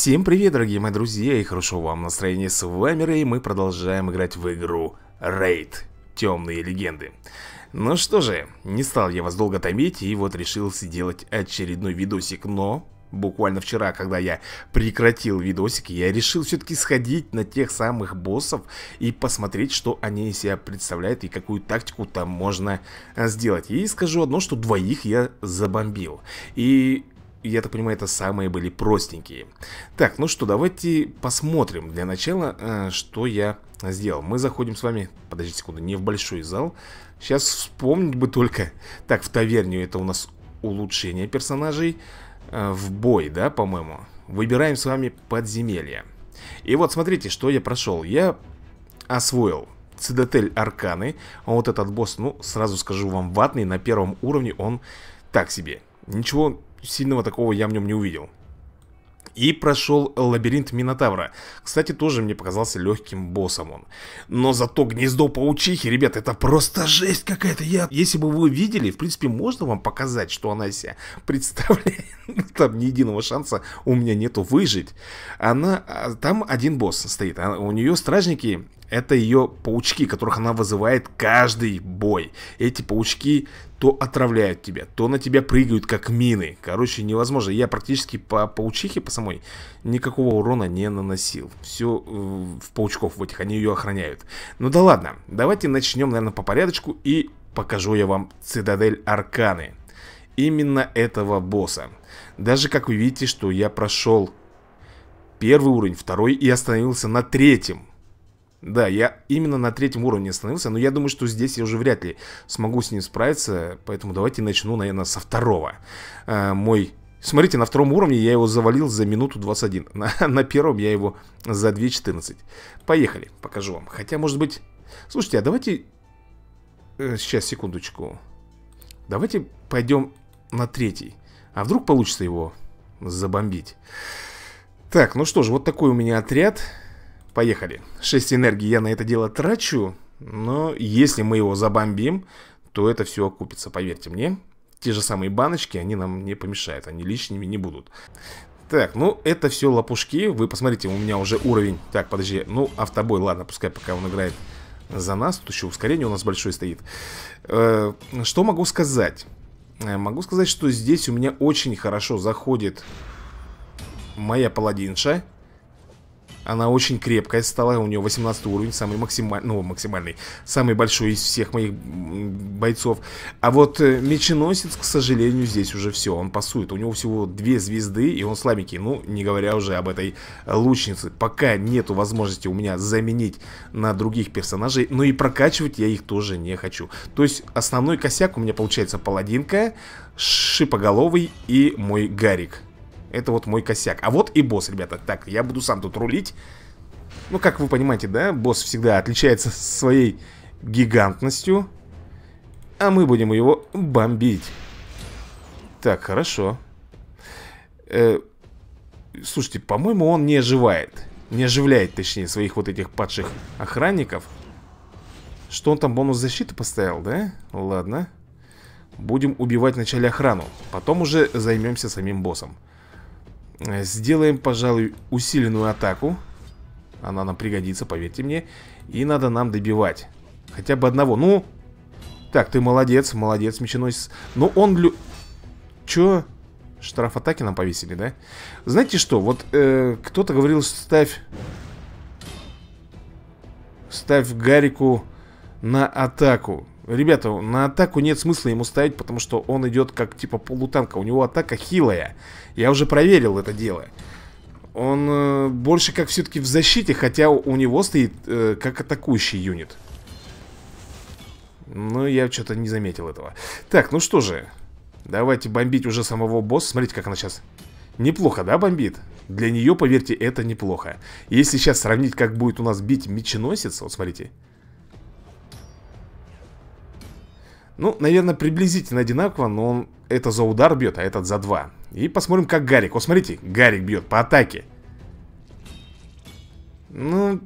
Всем привет, дорогие мои друзья, и хорошо вам настроения. С вами Рэй, мы продолжаем играть в игру Рейд. Темные легенды. Ну что же, не стал я вас долго томить, и вот решил сделать очередной видосик. Но буквально вчера, когда я прекратил видосики, я решил все-таки сходить на тех самых боссов и посмотреть, что они из себя представляют и какую тактику там можно сделать. И скажу одно, что двоих я забомбил. И я так понимаю, это самые были простенькие. Так, ну что, давайте посмотрим для начала, что я сделал. Мы заходим с вами, подождите секунду, не в большой зал. Сейчас вспомнить бы только. Так, в таверню это у нас улучшение персонажей. В бой, да, по-моему. Выбираем с вами подземелье. И вот смотрите, что я прошел. Я освоил Цитадель Арканы. А вот этот босс, ну, сразу скажу вам, ватный. На первом уровне он так себе. Ничего сильного такого я в нем не увидел. И прошел лабиринт Минотавра. Кстати, тоже мне показался легким боссом он. Но зато гнездо паучихи, ребят, это просто жесть какая-то. Если бы вы видели, в принципе, можно вам показать, что она из себя представляет. Там ни единого шанса у меня нету выжить. Там один босс стоит. У нее стражники, это ее паучки, которых она вызывает каждый бой. Эти паучки то отравляют тебя, то на тебя прыгают как мины. Короче, невозможно. Я практически по паучихе, по самой, никакого урона не наносил. Все в паучков в этих, они ее охраняют. Ну да ладно, давайте начнем, наверное, по порядочку. И покажу я вам Цитадель Арканы. Именно этого босса. Даже как вы видите, что я прошел первый уровень, второй и остановился на третьем. Да, я именно на третьем уровне остановился. Но я думаю, что здесь я уже вряд ли смогу с ним справиться. Поэтому давайте начну, наверное, со второго. Смотрите, на втором уровне я его завалил за минуту 21. На первом я его за 2:14. Поехали, покажу вам. Хотя, может быть... Слушайте, а давайте... Сейчас, секундочку. Давайте пойдем на третий. А вдруг получится его забомбить? Так, ну что ж, вот такой у меня отряд. Поехали. 6 энергии я на это дело трачу. Но если мы его забомбим, то это все окупится, поверьте мне. Те же самые баночки, они нам не помешают. Они лишними не будут. Так, ну это все лопушки. Вы посмотрите, у меня уже уровень. Так, подожди, ну автобой, ладно, пускай пока он играет за нас. Тут еще ускорение у нас большое стоит. Что могу сказать? Могу сказать, что здесь у меня очень хорошо заходит моя паладинша. Она очень крепкая стала, у нее 18 уровень, самый максимальный, самый большой из всех моих бойцов. А вот меченосец, к сожалению, здесь уже все, он пасует. У него всего 2 звезды, и он слабенький. Ну, не говоря уже об этой лучнице. Пока нету возможности у меня заменить на других персонажей, но и прокачивать я их тоже не хочу. То есть основной косяк у меня получается паладинка, шипоголовый и мой Гарик. Это вот мой косяк. А вот и босс, ребята. Так, я буду сам тут рулить. Ну, как вы понимаете, да? Босс всегда отличается своей гигантностью. А мы будем его бомбить. Так, хорошо. Слушайте, по-моему, он не оживает. Не оживляет, точнее, своих вот этих падших охранников. Что он там, бонус защиты поставил, да? Ладно. Будем убивать вначале охрану. Потом уже займемся самим боссом. Сделаем, пожалуй, усиленную атаку. Она нам пригодится, поверьте мне. И надо нам добивать хотя бы одного. Ну, так, ты молодец, молодец, меченосец. Но он... Чё? Штраф атаки нам повесили, да? Знаете что, вот кто-то говорил, ставь Гарику на атаку. Ребята, на атаку нет смысла ему ставить, потому что он идет как типа полутанка. У него атака хилая. Я уже проверил это дело. Он больше как все-таки в защите, хотя у него стоит как атакующий юнит. Но я что-то не заметил этого. Так, ну что же, давайте бомбить уже самого босса. Смотрите, как она сейчас неплохо, да, бомбит? Для нее, поверьте, это неплохо. Если сейчас сравнить, как будет у нас бить меченосец, вот смотрите. Ну, наверное, приблизительно одинаково, но он это за удар бьет, а этот за 2. И посмотрим, как Гарик. Вот смотрите, Гарик бьет по атаке. Ну...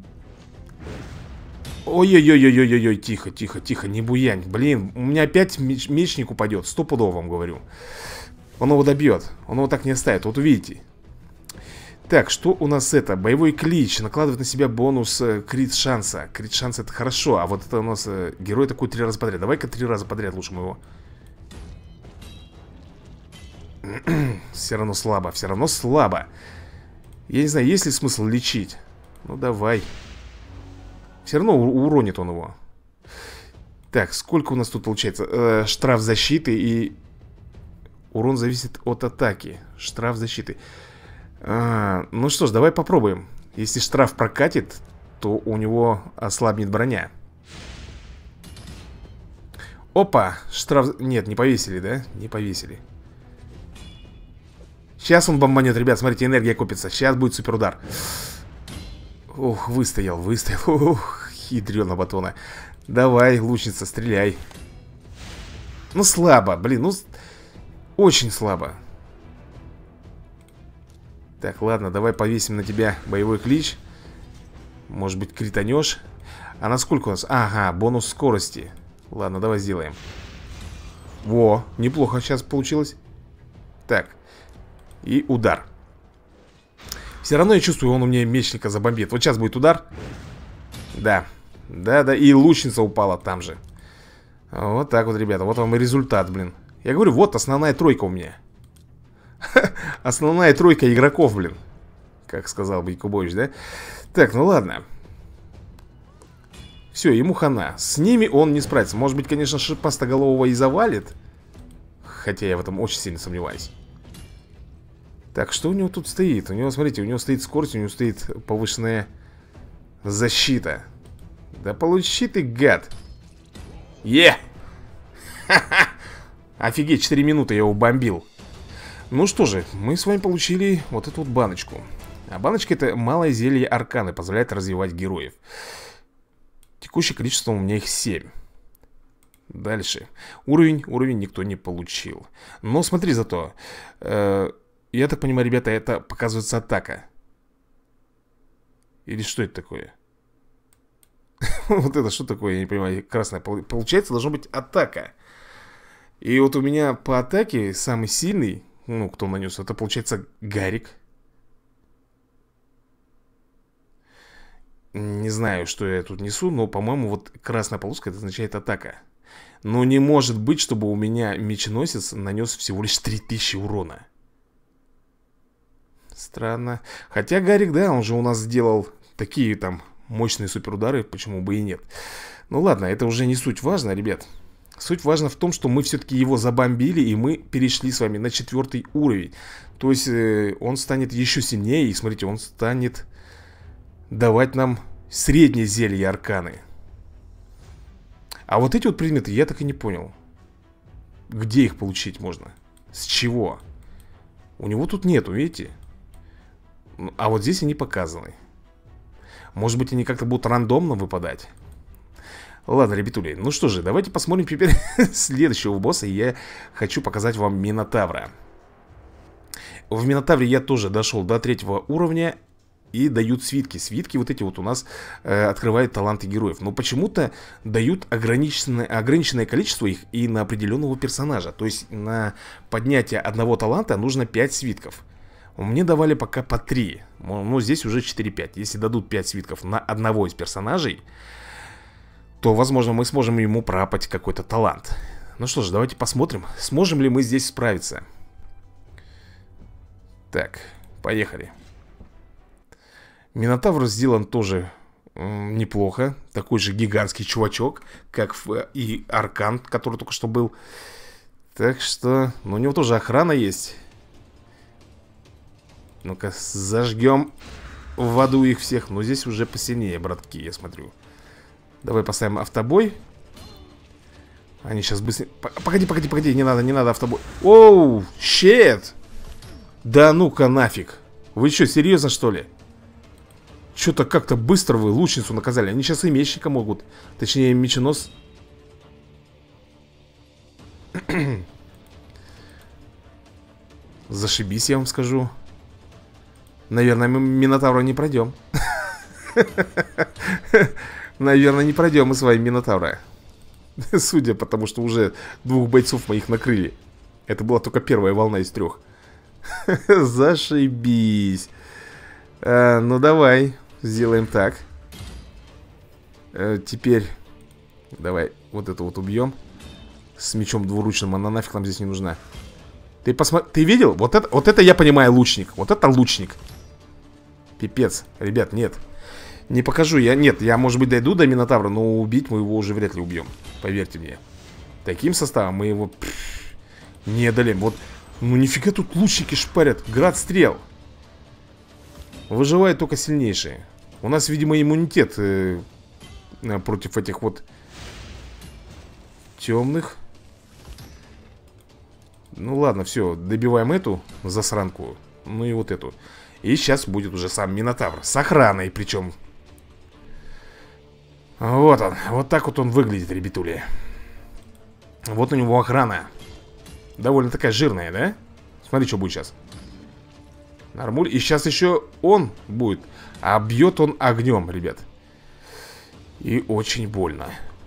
Ой-ой-ой-ой-ой-ой, тихо, тихо, тихо, не буянь. Блин, у меня опять мечник упадет, стопудово вам говорю. Он его добьет, он его так не оставит, вот увидите. Так, что у нас это? Боевой клич. Накладывает на себя бонус крит шанса. Крит шанс это хорошо. А вот это у нас герой такой 3 раза подряд. Давай-ка 3 раза подряд лучше мы его. Все равно слабо. Все равно слабо. Я не знаю, есть ли смысл лечить. Ну давай. Все равно уронит он его. Так, сколько у нас тут получается? Штраф защиты и... Урон зависит от атаки. Штраф защиты. Ну что ж, давай попробуем. Если штраф прокатит, то у него ослабнет броня. Опа, штраф... Нет, не повесили, да? Не повесили. Сейчас он бомбанет, ребят, смотрите, энергия копится. Сейчас будет суперудар. Ух, выстоял. Ух, хитрёно батона. Давай, лучница, стреляй. Ну, слабо, блин, ну... Очень слабо. Так, ладно, давай повесим на тебя боевой клич. Может быть, кританешь. А насколько у нас? Ага, бонус скорости. Ладно, давай сделаем. Во, неплохо сейчас получилось. Так. И удар. Все равно я чувствую, он у меня мечника забомбит. Вот сейчас будет удар. Да. Да, и лучница упала там же. Вот так вот, ребята, вот вам и результат, блин. Я говорю, вот основная тройка у меня. Основная тройка игроков, блин. Как сказал бы Якубович, да? Так, ну ладно. Все, ему хана. С ними он не справится. Может быть, конечно, шипастоголового и завалит. Хотя я в этом очень сильно сомневаюсь. Так, что у него тут стоит? У него, смотрите, у него стоит скорость, у него стоит повышенная защита. Да получи ты, гад. Ха-ха. Офигеть, 4 минуты я его бомбил. Ну что же, мы с вами получили вот эту вот баночку. А баночка — это малое зелье арканы, позволяет развивать героев. Текущее количество у меня их 7. Дальше. Уровень никто не получил. Но смотри зато. Я так понимаю, ребята, это показывается атака. Или что это такое? Вот это что такое, я не понимаю. Красное. Получается, должно быть атака. И вот у меня по атаке самый сильный, ну, кто нанес, это получается Гарик. Не знаю, что я тут несу, но, по-моему, вот красная полоска, это означает атака. Но не может быть, чтобы у меня меченосец нанес всего лишь 3000 урона. Странно. Хотя Гарик, да, он же у нас сделал такие там мощные суперудары, почему бы и нет. Ну ладно, это уже не суть важно, ребят. Суть важна в том, что мы все-таки его забомбили, и мы перешли с вами на 4 уровень. То есть он станет еще сильнее, и смотрите, он станет давать нам среднее зелье арканы. А вот эти вот предметы я так и не понял. Где их получить можно? С чего? У него тут нету, видите? А вот здесь они показаны. Может быть, они как-то будут рандомно выпадать. Ладно, ребятули, ну что же, давайте посмотрим теперь следующего босса. Я хочу показать вам Минотавра. В Минотавре я тоже дошел до 3-го уровня. И дают свитки. Свитки вот эти вот у нас открывают таланты героев. Но почему-то дают ограниченное количество их и на определенного персонажа. То есть на поднятие одного таланта нужно 5 свитков. Мне давали пока по 3. Ну здесь уже 4-5. Если дадут 5 свитков на одного из персонажей, то, возможно, мы сможем ему пропать какой-то талант. Ну что ж, давайте посмотрим, сможем ли мы здесь справиться. Так, поехали. Минотавр сделан тоже неплохо. Такой же гигантский чувачок, как и Аркан, который только что был. Так что, ну, у него тоже охрана есть. Ну-ка, зажгем в аду их всех. Но здесь уже посильнее, братки, я смотрю. Давай поставим автобой. Они сейчас быстро... Погоди, не надо автобой. Оу, щет! Да ну-ка нафиг. Вы что, серьезно что ли? Что-то как-то быстро вы лучницу наказали. Они сейчас и мечника могут. Точнее, меченос. Зашибись, я вам скажу. Наверное, мы Минотавра не пройдем. Наверное, не пройдем мы с вами Минотавра. Судя по тому, что уже 2 бойцов моих накрыли. Это была только первая волна из 3. Зашибись. Ну давай, сделаем так. Теперь давай вот это вот убьем. С мечом двуручным, она нафиг нам здесь не нужна. Ты посмотри, ты видел? Вот это я понимаю лучник. Вот это лучник. Пипец, ребят, нет. Не покажу, нет, я может быть дойду до Минотавра, но убить мы его уже вряд ли убьем. Поверьте мне. Таким составом мы его не одолеем. Вот, ну нифига тут лучники шпарят. Град стрел. Выживают только сильнейшие. У нас, видимо, иммунитет против этих вот темных. Ну ладно, все, добиваем эту засранку. Ну и вот эту. И сейчас будет уже сам Минотавр. С охраной причем. Вот он, вот так вот он выглядит, ребятули. Вот у него охрана. Довольно такая жирная, да? Смотри, что будет сейчас. Нормуль. И сейчас еще он будет. А бьет он огнем, ребят. И очень больно.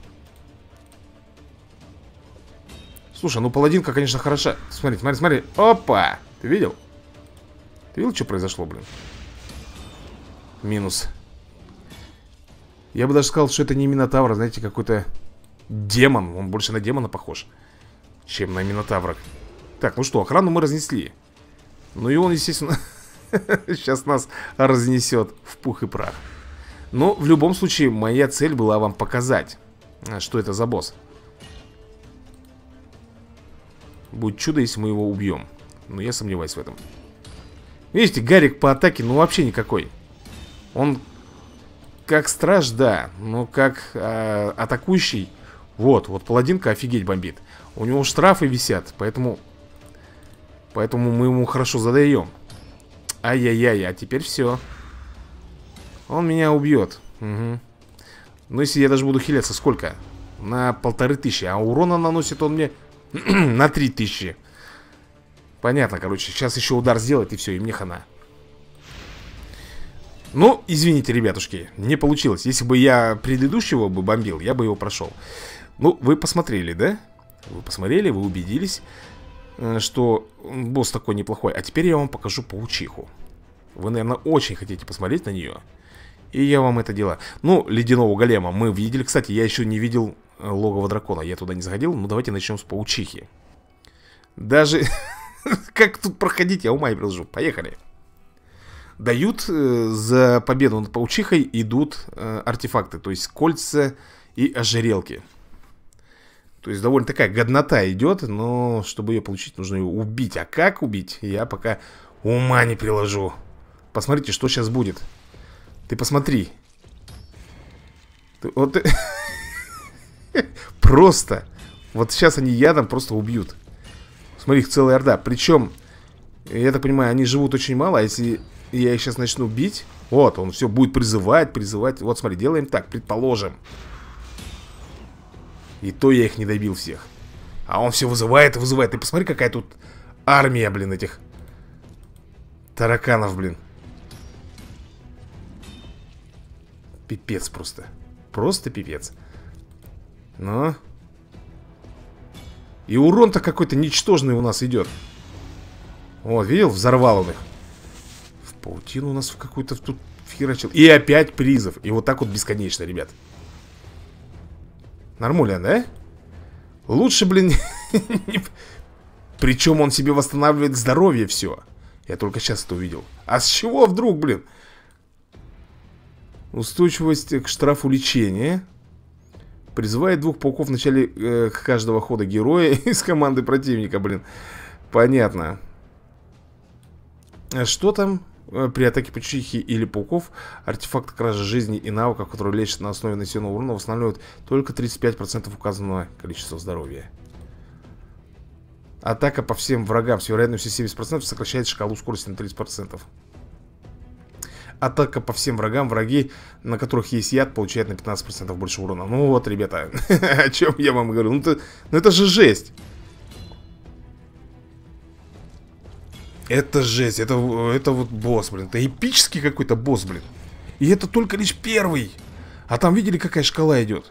Слушай, ну паладинка, конечно, хороша. Смотри, смотри, смотри. Опа! Ты видел? Ты видел, что произошло, блин? Минус. Я бы даже сказал, что это не Минотавр, а, знаете, какой-то демон. Он больше на демона похож, чем на Минотавра. Так, ну что, охрану мы разнесли. Ну и он, естественно, сейчас нас разнесет в пух и прах. Но в любом случае, моя цель была вам показать, что это за босс. Будет чудо, если мы его убьем. Но я сомневаюсь в этом. Видите, Гарик по атаке, ну вообще никакой. Он как страж, да. Но как атакующий. Вот паладинка офигеть бомбит. У него штрафы висят, поэтому мы ему хорошо задаем. Ай-яй-яй, а теперь все. Он меня убьет. Угу. Но если я даже буду хиляться, сколько? На 1500. А урона наносит он мне на 3000. Понятно, короче. Сейчас еще удар сделает, и все, и мне хана. Ну, извините, ребятушки, не получилось. Если бы я предыдущего бы бомбил, я бы его прошел. Ну, вы посмотрели, да? Вы посмотрели, вы убедились, что босс такой неплохой. А теперь я вам покажу паучиху. Вы, наверное, очень хотите посмотреть на нее. И я вам это делаю. Ну, ледяного голема мы видели. Кстати, я еще не видел логово дракона. Я туда не заходил. Ну, давайте начнем с паучихи. Даже... Как тут проходить, я ума не приложу. Поехали. Дают за победу над паучихой идут артефакты. То есть кольца и ожерелки. То есть довольно такая годнота идет. Но чтобы ее получить, нужно ее убить. А как убить, я пока ума не приложу. Посмотрите, что сейчас будет. Ты посмотри. Вот просто. Вот сейчас они ядом просто убьют. Смотри, их целая орда. Причем, я так понимаю, они живут очень мало. А если я их сейчас начну бить, вот, он все будет призывать. Вот, смотри, делаем так, предположим. И то я их не добил всех. А он все вызывает и вызывает. Ты посмотри, какая тут армия, блин, этих тараканов, блин. Пипец просто. Просто пипец. Но... И урон-то какой-то ничтожный у нас идет. Вот, видел? Взорвал он их. В паутину у нас в какую-то тут херачил. И опять призов. И вот так вот бесконечно, ребят. Нормально, да? Лучше, блин. Причем он себе восстанавливает здоровье все. Я только сейчас это увидел. А с чего вдруг, блин? Устойчивость к штрафу лечения. Призывает 2 пауков в начале каждого хода героя из команды противника, блин. Понятно. Что там? При атаке паучихи или пауков артефакт кражи жизни и навыков, которые лечат на основе нанесенного урона, восстанавливают только 35% указанного количества здоровья. Атака по всем врагам с вероятностью 70% сокращает шкалу скорости на 30%. Атака по всем врагам. Враги, на которых есть яд, получают на 15% больше урона. Ну вот, ребята, о чем я вам говорю. Ну это же жесть. Это жесть. Это вот босс, блин. Это эпический какой-то босс, блин. И это только лишь первый. А там видели, какая шкала идет?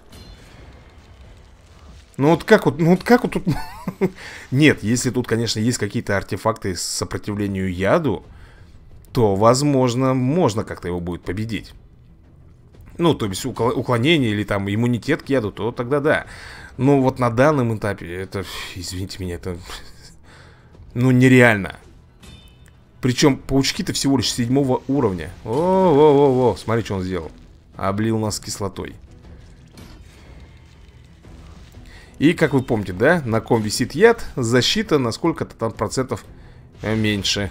Ну вот как вот тут... Нет, если тут, конечно, есть какие-то артефакты с сопротивлению яду, то, возможно, можно как-то его будет победить. Ну, то есть уклонение или там иммунитет к яду, то тогда да. Но вот на данном этапе это, извините меня, это, ну, нереально. Причем паучки-то всего лишь 7-го уровня. О, смотри, что он сделал. Облил нас кислотой. И, как вы помните, да, на ком висит яд, защита на сколько-то там процентов меньше.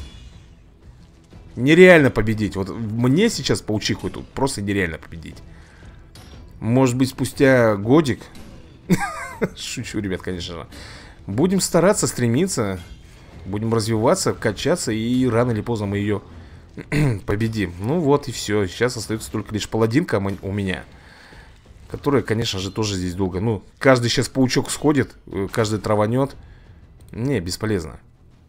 Нереально победить. Вот мне сейчас паучиху тут просто нереально победить. Может быть, спустя годик. Шучу, ребят, конечно же. Будем стараться, стремиться. Будем развиваться, качаться. И рано или поздно мы ее победим. Ну вот и все. Сейчас остается только лишь паладинка у меня, которая, конечно же, тоже здесь долго. Ну, каждый сейчас паучок сходит, каждый траванет. Не, бесполезно.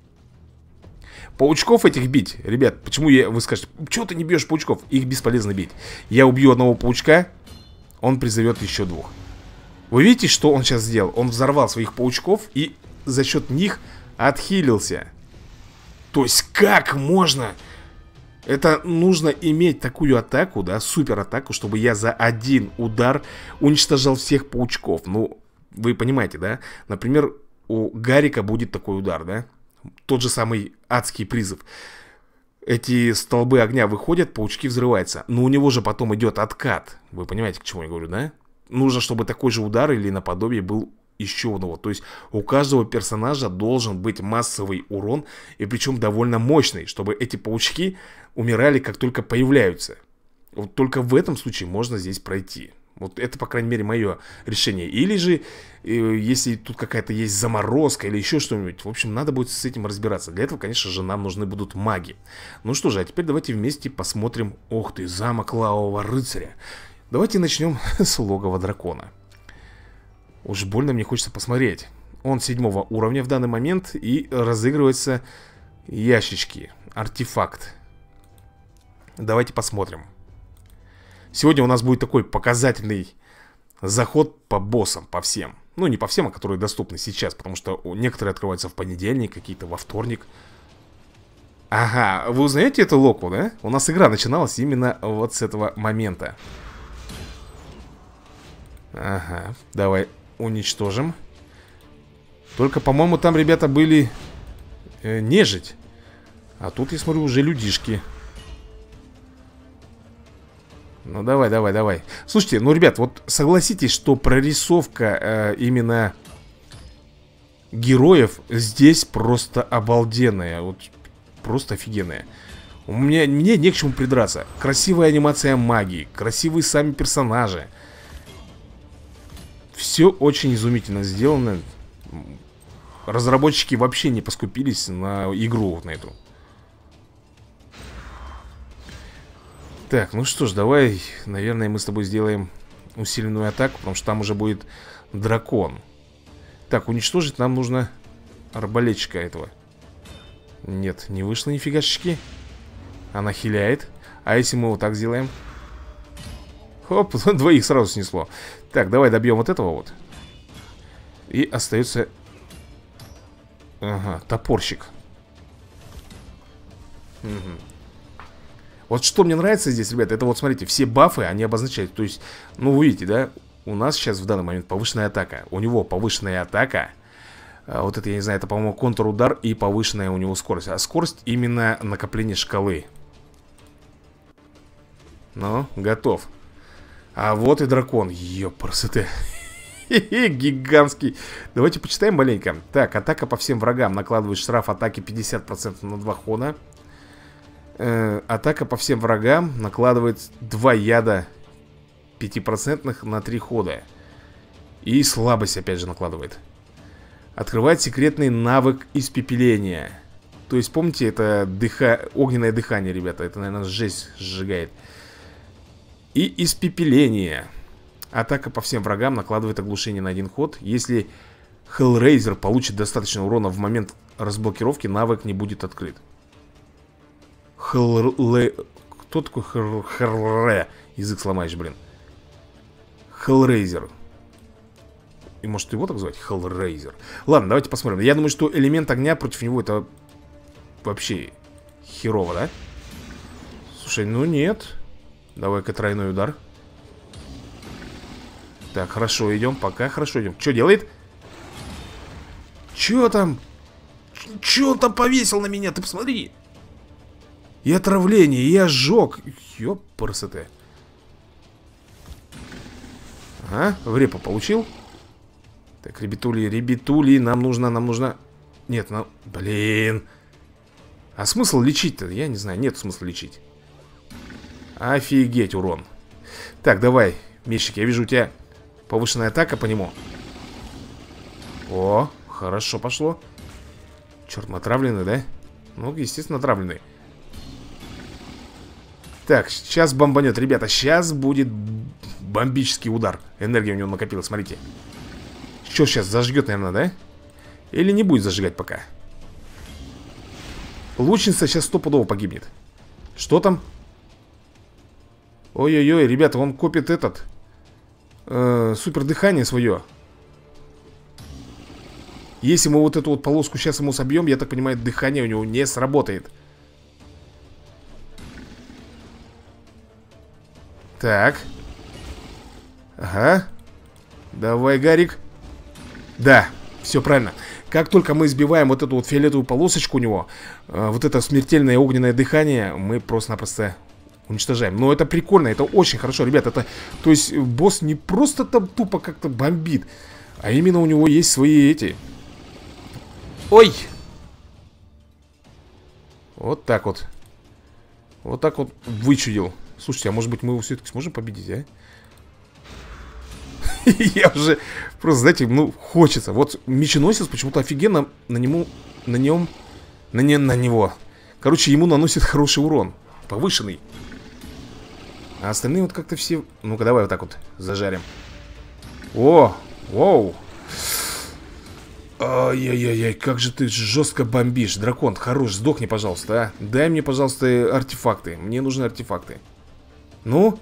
Паучков этих бить, ребят, почему вы скажете, чего ты не бьешь паучков? Их бесполезно бить. Я убью одного паучка, он призовет еще 2. Вы видите, что он сейчас сделал? Он взорвал своих паучков и за счет них отхилился. То есть как можно? Это нужно иметь такую атаку, да, супер атаку, чтобы я за один удар уничтожал всех паучков. Ну, вы понимаете, да? Например, у Гарика будет такой удар, да? Тот же самый адский призыв. Эти столбы огня выходят, паучки взрываются. Но у него же потом идет откат. Вы понимаете, к чему я говорю, да? Нужно, чтобы такой же удар или наподобие был еще одного. То есть у каждого персонажа должен быть массовый урон, и причем довольно мощный, чтобы эти паучки умирали, как только появляются. Вот только в этом случае можно здесь пройти. Вот это, по крайней мере, мое решение. Или же, если тут какая-то есть заморозка или еще что-нибудь, в общем, надо будет с этим разбираться. Для этого, конечно же, нам нужны будут маги. Ну что же, а теперь давайте вместе посмотрим. Ох ты, замок Лавового Рыцаря. Давайте начнем с логова дракона. Уж больно мне хочется посмотреть. Он 7-го уровня в данный момент, и разыгрываются ящички. Артефакт. Давайте посмотрим. Сегодня у нас будет такой показательный заход по боссам, по всем. Ну, не по всем, а которые доступны сейчас, потому что некоторые открываются в понедельник, какие-то во вторник. Ага, вы узнаете эту локу, да? У нас игра начиналась именно вот с этого момента. Ага, давай уничтожим. Только, по-моему, там, ребята, были нежить. А тут, я смотрю, уже людишки. Ну, давай. Слушайте, ну, ребят, вот согласитесь, что прорисовка именно героев здесь просто обалденная. Вот просто офигенная. Мне не к чему придраться. Красивая анимация магии, красивые сами персонажи. Все очень изумительно сделано. Разработчики вообще не поскупились на игру вот на эту. Так, ну что ж, давай, наверное, мы с тобой сделаем усиленную атаку, потому что там уже будет дракон. Так, уничтожить нам нужно арбалетчика этого. Нет, не вышло нифигашечки. Она хиляет. А если мы вот так сделаем? Хоп, 2 сразу снесло. Так, давай добьем вот этого вот. И остается... Ага, топорщик. Угу. Вот что мне нравится здесь, ребята, это вот, смотрите, все бафы, они обозначают. То есть, ну, вы видите, да? У нас сейчас в данный момент повышенная атака. У него повышенная атака. Вот это, я не знаю, это, по-моему, контрудар и повышенная у него скорость. А скорость именно накопление шкалы. Ну, готов. А вот и дракон. Ёпрсоте. Гигантский. Давайте почитаем маленько. Так, атака по всем врагам. Накладывает штраф атаки 50% на 2 хода. Атака по всем врагам накладывает 2 яда 5% на 3 хода. И слабость опять же накладывает. Открывает секретный навык испепеления. То есть, помните, это огненное дыхание, ребята. Это, наверное, жесть сжигает. И испепеление. Атака по всем врагам накладывает оглушение на 1 ход. Если Hellraiser получит достаточно урона в момент разблокировки, навык не будет открыт. Кто такой Язык сломаешь, блин. Hellraiser. И может его так звать? Hellraiser. Ладно, давайте посмотрим. Я думаю, что элемент огня против него это вообще херово, да? Слушай, ну нет. Давай-ка тройной удар. Так, хорошо идем, пока хорошо идем. Что делает? Че там? Че он там повесил на меня? Ты посмотри. И отравление, и ожог. Ёпрст. Ага, в репу получил. Так, ребятули, нам нужно. Нет, блин. А смысл лечить-то? Я не знаю, нет смысла лечить. Офигеть, урон. Так, давай, мечик, я вижу у тебя повышенная атака по нему. О, хорошо пошло. Черт, мы отравлены, да? Ну, естественно, отравлены. Так, сейчас бомбанет, ребята. Сейчас будет бомбический удар. Энергия у него накопилась, смотрите. Что сейчас, зажгет, наверное, да? Или не будет зажигать пока? Лучница сейчас стопудово погибнет. Что там? Ой-ой-ой, ребята, он копит этот супер дыхание свое. Если мы вот эту вот полоску сейчас ему собьем, я так понимаю, дыхание у него не сработает. Так. Ага. Давай, Гарик. Да, все правильно. Как только мы избиваем вот эту вот фиолетовую полосочку у него, вот это смертельное огненное дыхание, мы просто-напросто уничтожаем. Но это прикольно, это очень хорошо, ребят. Это, то есть босс не просто там тупо как-то бомбит, а именно у него есть свои эти... Ой! Вот так вот. Вот так вот вычудил. Слушайте, а может быть мы его все-таки сможем победить, а? Я уже просто, знаете, ну, хочется. Вот меченосец почему-то офигенно на него. Короче, ему наносит хороший урон. Повышенный. А остальные вот как-то все... Ну-ка, давай вот так вот зажарим. О, воу. Ай-яй-яй, как же ты жестко бомбишь. Дракон, хорош, сдохни, пожалуйста, а. Дай мне, пожалуйста, артефакты. Мне нужны артефакты. Ну?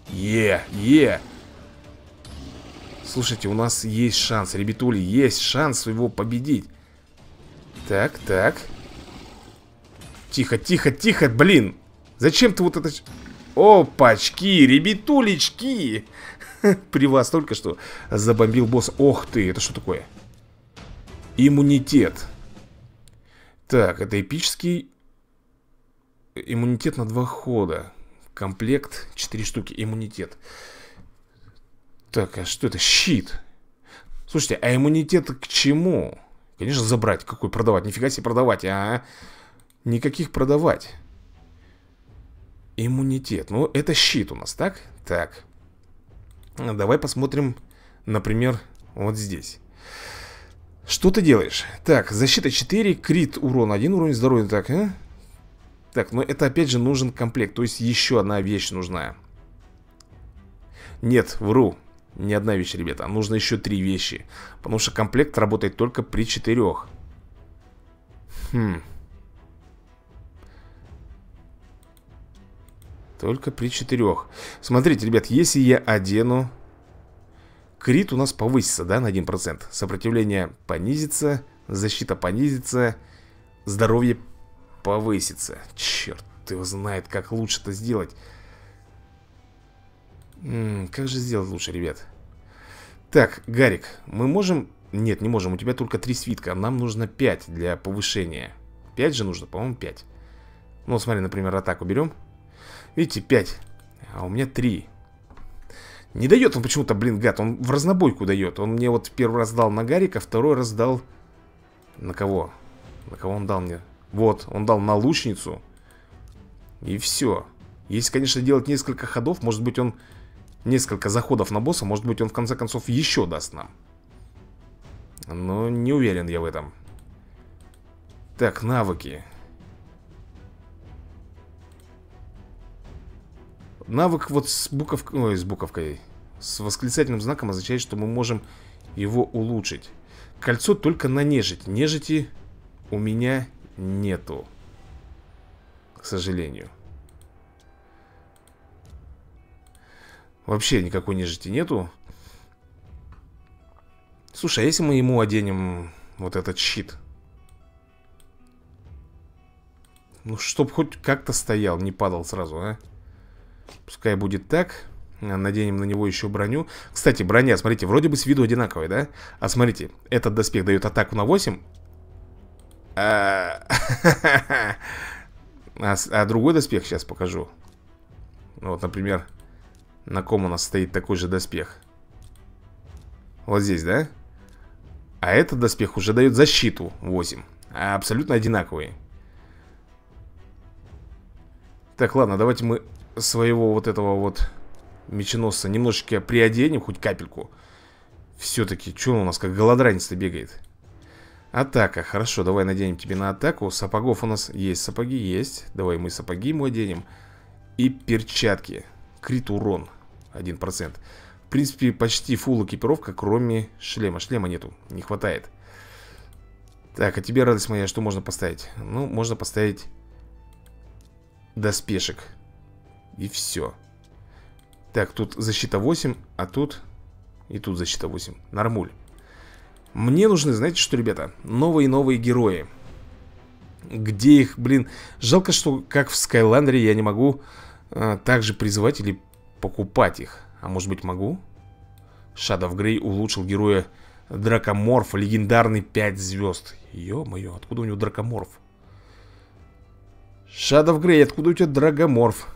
Слушайте, у нас есть шанс, ребятули. Есть шанс его победить. Так, так. Тихо, тихо, тихо, блин. Зачем ты вот это... Опачки, ребятулечки. При вас только что забомбил босс. Ох ты, это что такое? Иммунитет. Так, это эпический иммунитет на 2 хода. Комплект 4 штуки. Иммунитет. Так, а что это? Щит. Слушайте, а иммунитет к чему? Конечно, забрать. Какой продавать? Нифига себе продавать, а? Никаких продавать. Иммунитет. Ну, это щит у нас, так? Так. Давай посмотрим, например, вот здесь. Что ты делаешь? Так, защита 4, крит урон 1, уровень здоровья. Так, а? Так, но это опять же нужен комплект. То есть еще одна вещь нужна. Нет, вру. Не одна вещь, ребята. Нужно еще 3 вещи. Потому что комплект работает только при 4. Только при 4. Смотрите, ребят, если я одену... Крит у нас повысится, да, на 1%. Сопротивление понизится, защита понизится, здоровье повысится. Черт его знает, как лучше это сделать. Как же сделать лучше, ребят? Так, Гарик, мы можем... Нет, не можем, у тебя только 3 свитка. Нам нужно 5 для повышения. 5 же нужно, по-моему, 5. Ну, смотри, например, атаку берем. Видите, 5. А у меня 3. Не дает он почему-то, блин, гад. Он в разнобойку дает. Он мне вот первый раз дал на Гарика, второй раз дал... На кого? На кого он дал мне? Вот, он дал на лучницу. И все. Если, конечно, делать несколько ходов, может быть, он... Несколько заходов на босса, может быть, он в конце концов еще даст нам. Но не уверен я в этом. Так, навыки. Навык вот с буковкой... Ой, с буковкой. С восклицательным знаком означает, что мы можем его улучшить. Кольцо только на нежить. Нежити у меня нету. К сожалению. Вообще никакой нежити нету. Слушай, а если мы ему оденем вот этот щит? Ну, чтоб хоть как-то стоял, не падал сразу, а. Пускай будет так. Наденем на него еще броню. Кстати, броня, смотрите, вроде бы с виду одинаковая, да? А смотрите, этот доспех дает атаку на 8. А другой доспех сейчас покажу. Вот, например, на ком у нас стоит такой же доспех. Вот здесь, да? А этот доспех уже дает защиту 8. Абсолютно одинаковые. Так, ладно, давайте мы своего вот этого вот меченосца немножечко приоденем, хоть капельку. Все-таки, что он у нас как голодранец-то бегает? Атака, хорошо, давай наденем тебе на атаку. Сапогов у нас есть, сапоги есть. Давай мы сапоги ему оденем. И перчатки. Крит урон 1%. В принципе, почти фулл экипировка, кроме шлема. Шлема нету, не хватает. Так, а тебе, радость моя, что можно поставить? Ну, можно поставить доспешек. И все. Так, тут защита 8, а тут и тут защита 8. Нормуль. Мне нужны, знаете что, ребята? Новые герои. Где их, блин? Жалко, что как в Скайландере я не могу также призывать или покупать их. А может быть могу? Shadow Grey улучшил героя Дракоморфа. Легендарный 5 звезд. Ё-моё, откуда у него Дракоморф? Shadow Grey, откуда у тебя Драгоморф?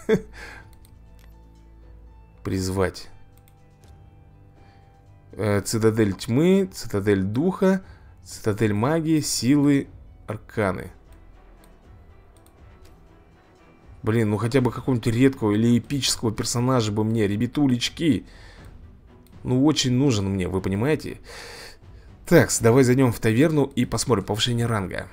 Призвать. Цитадель тьмы, цитадель духа, цитадель магии, силы, арканы. Блин, ну хотя бы какого-нибудь редкого или эпического персонажа бы мне, ребятулечки. Ну очень нужен мне, вы понимаете? Так, давай зайдем в таверну и посмотрим повышение ранга.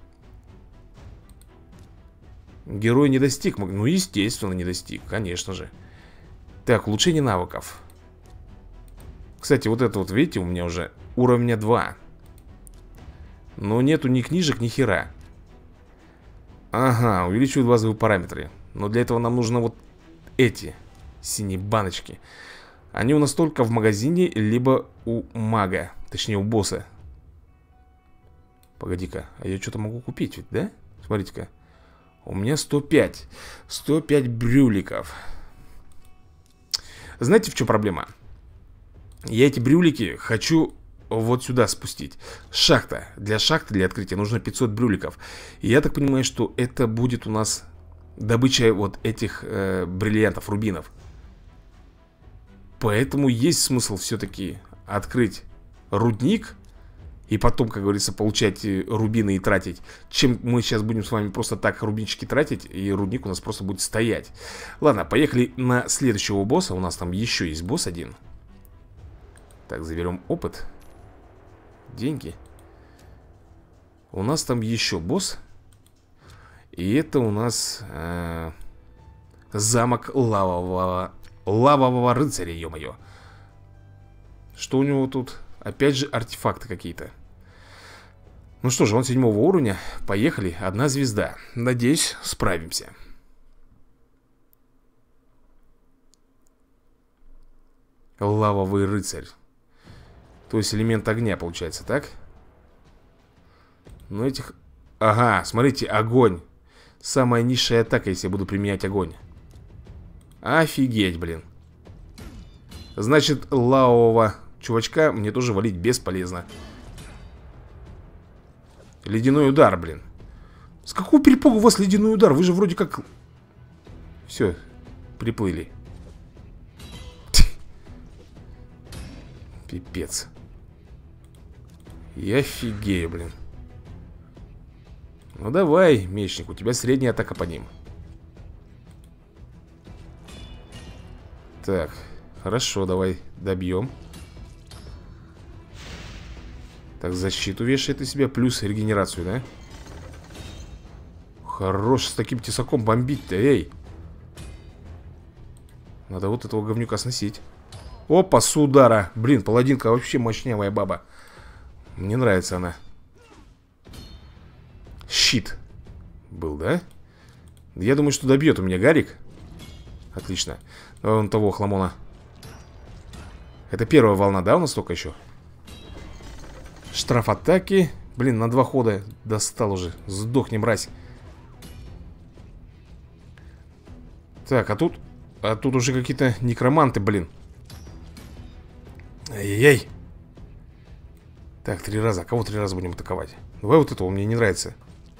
Герой не достиг, ну естественно не достиг, конечно же. Так, улучшение навыков. Кстати, вот это вот, видите, у меня уже уровня 2. Но нету ни книжек, ни хера. Ага, увеличивают базовые параметры. Но для этого нам нужно вот эти синие баночки. Они у нас только в магазине, либо у мага. Точнее, у босса. Погоди-ка, а я что-то могу купить ведь, да? Смотрите-ка. У меня 105. 105 брюликов. Знаете, в чем проблема? Я эти брюлики хочу вот сюда спустить. Шахта. Для шахты, для открытия нужно 500 брюликов. И я так понимаю, что это будет у нас добыча вот этих бриллиантов, рубинов. Поэтому есть смысл все-таки открыть рудник и потом, как говорится, получать рубины и тратить. Чем мы сейчас будем с вами просто так рубинчики тратить, и рудник у нас просто будет стоять. Ладно, поехали на следующего босса. У нас там еще есть босс один. Так, заберем опыт. Деньги. У нас там еще босс. И это у нас замок лавового рыцаря, ё-моё. Что у него тут? Опять же артефакты какие-то. Ну что же, он 7-го уровня. Поехали, 1 звезда. Надеюсь, справимся. Лавовый рыцарь. То есть элемент огня получается, так? Ну этих... Ага, смотрите, огонь. Самая низшая атака, если я буду применять огонь. Офигеть, блин. Значит, лавового чувачка мне тоже валить бесполезно. Ледяной удар, блин. С какого перепугу у вас ледяной удар? Вы же вроде как... Все, приплыли. Пипец. Я офигею, блин. Ну давай, мечник, у тебя средняя атака по ним. Так, хорошо, давай добьем. Так, защиту вешает из себя, плюс регенерацию, да? Хорош с таким тесаком бомбить-то, эй. Надо вот этого говнюка сносить. Опа, с удара. Блин, паладинка вообще мощнявая баба. Мне нравится она. Щит был, да? Я думаю, что добьет у меня Гарик. Отлично. Давай вон того хламона. Это первая волна, да, у нас только еще? Штраф атаки. Блин, на 2 хода достал уже. Сдохни, мразь. Так, а тут уже какие-то некроманты, блин. Ай-яй-яй. Так, 3 раза. Кого 3 раза будем атаковать? Давай вот этого, мне не нравится.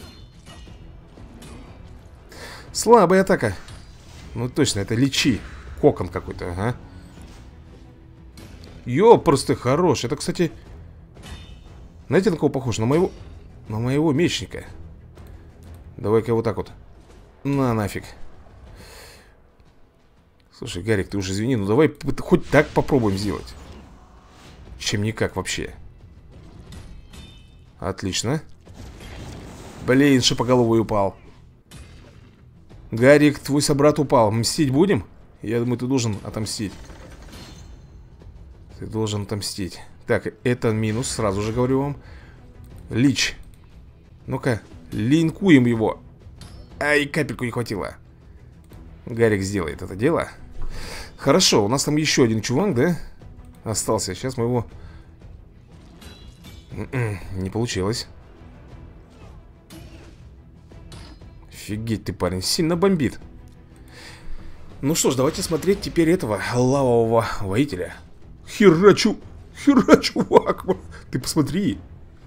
Слабая атака. Ну точно, это личи. Кокон какой-то, ага. Ёпрст ты хорош. Это, кстати... Знаете, на кого похож? На моего мечника. Давай-ка вот так вот. На нафиг. Слушай, Гарик, ты уж извини, ну давай хоть так попробуем сделать. Чем никак вообще. Отлично. Блин, шипоголовый упал. Гарик, твой собрат упал. Мстить будем? Я думаю, ты должен отомстить. Ты должен отомстить. Так, это минус, сразу же говорю вам. Лич. Ну-ка, линкуем его. Ай, капельку не хватило. Гарик сделает это дело. Хорошо, у нас там еще один чувак, да? Остался, сейчас мы его... Не получилось. Офигеть ты, парень, сильно бомбит. Ну что ж, давайте смотреть теперь этого лавового воителя. Херачу, чувак. Ты посмотри.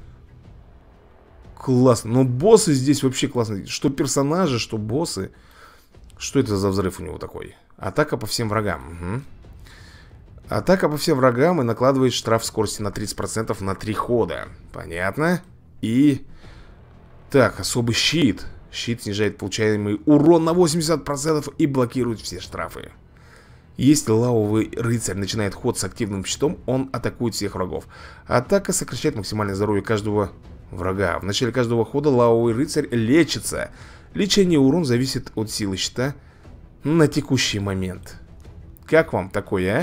Классно, но боссы здесь вообще классные. Что персонажи, что боссы. Что это за взрыв у него такой? Атака по всем врагам. Угу. Атака по всем врагам и накладывает штраф скорости на 30% на 3 хода. Понятно. И... Так, особый щит. Щит снижает получаемый урон на 80% и блокирует все штрафы. Если лавовый рыцарь начинает ход с активным щитом, он атакует всех врагов. Атака сокращает максимальное здоровье каждого врага. В начале каждого хода лавовый рыцарь лечится. Лечение и урон зависит от силы щита на текущий момент. Как вам такое, а?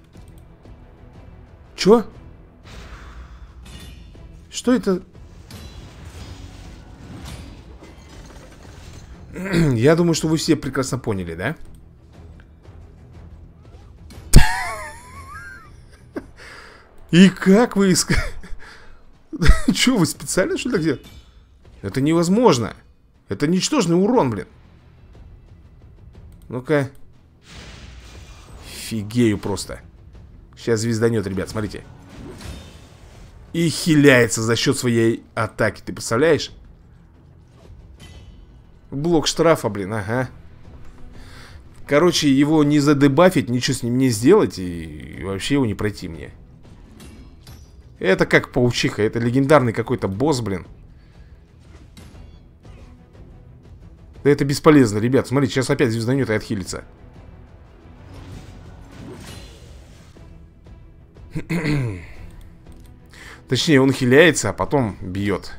Чё? Что это? Я думаю, что вы все прекрасно поняли, да? И как вы искали? Чё, вы специально что ли так делаете? Это невозможно. Это ничтожный урон, блин. Ну-ка. Фигею просто. Сейчас звезданет, ребят, смотрите. И хиляется за счет своей атаки, ты представляешь? Блок штрафа, блин, ага. Короче, его не задебафить, ничего с ним не сделать. И вообще его не пройти мне. Это как паучиха, это легендарный какой-то босс, блин. Да это бесполезно, ребят. Смотрите, сейчас опять звезданет и отхилится. Точнее, он хиляется, а потом бьет.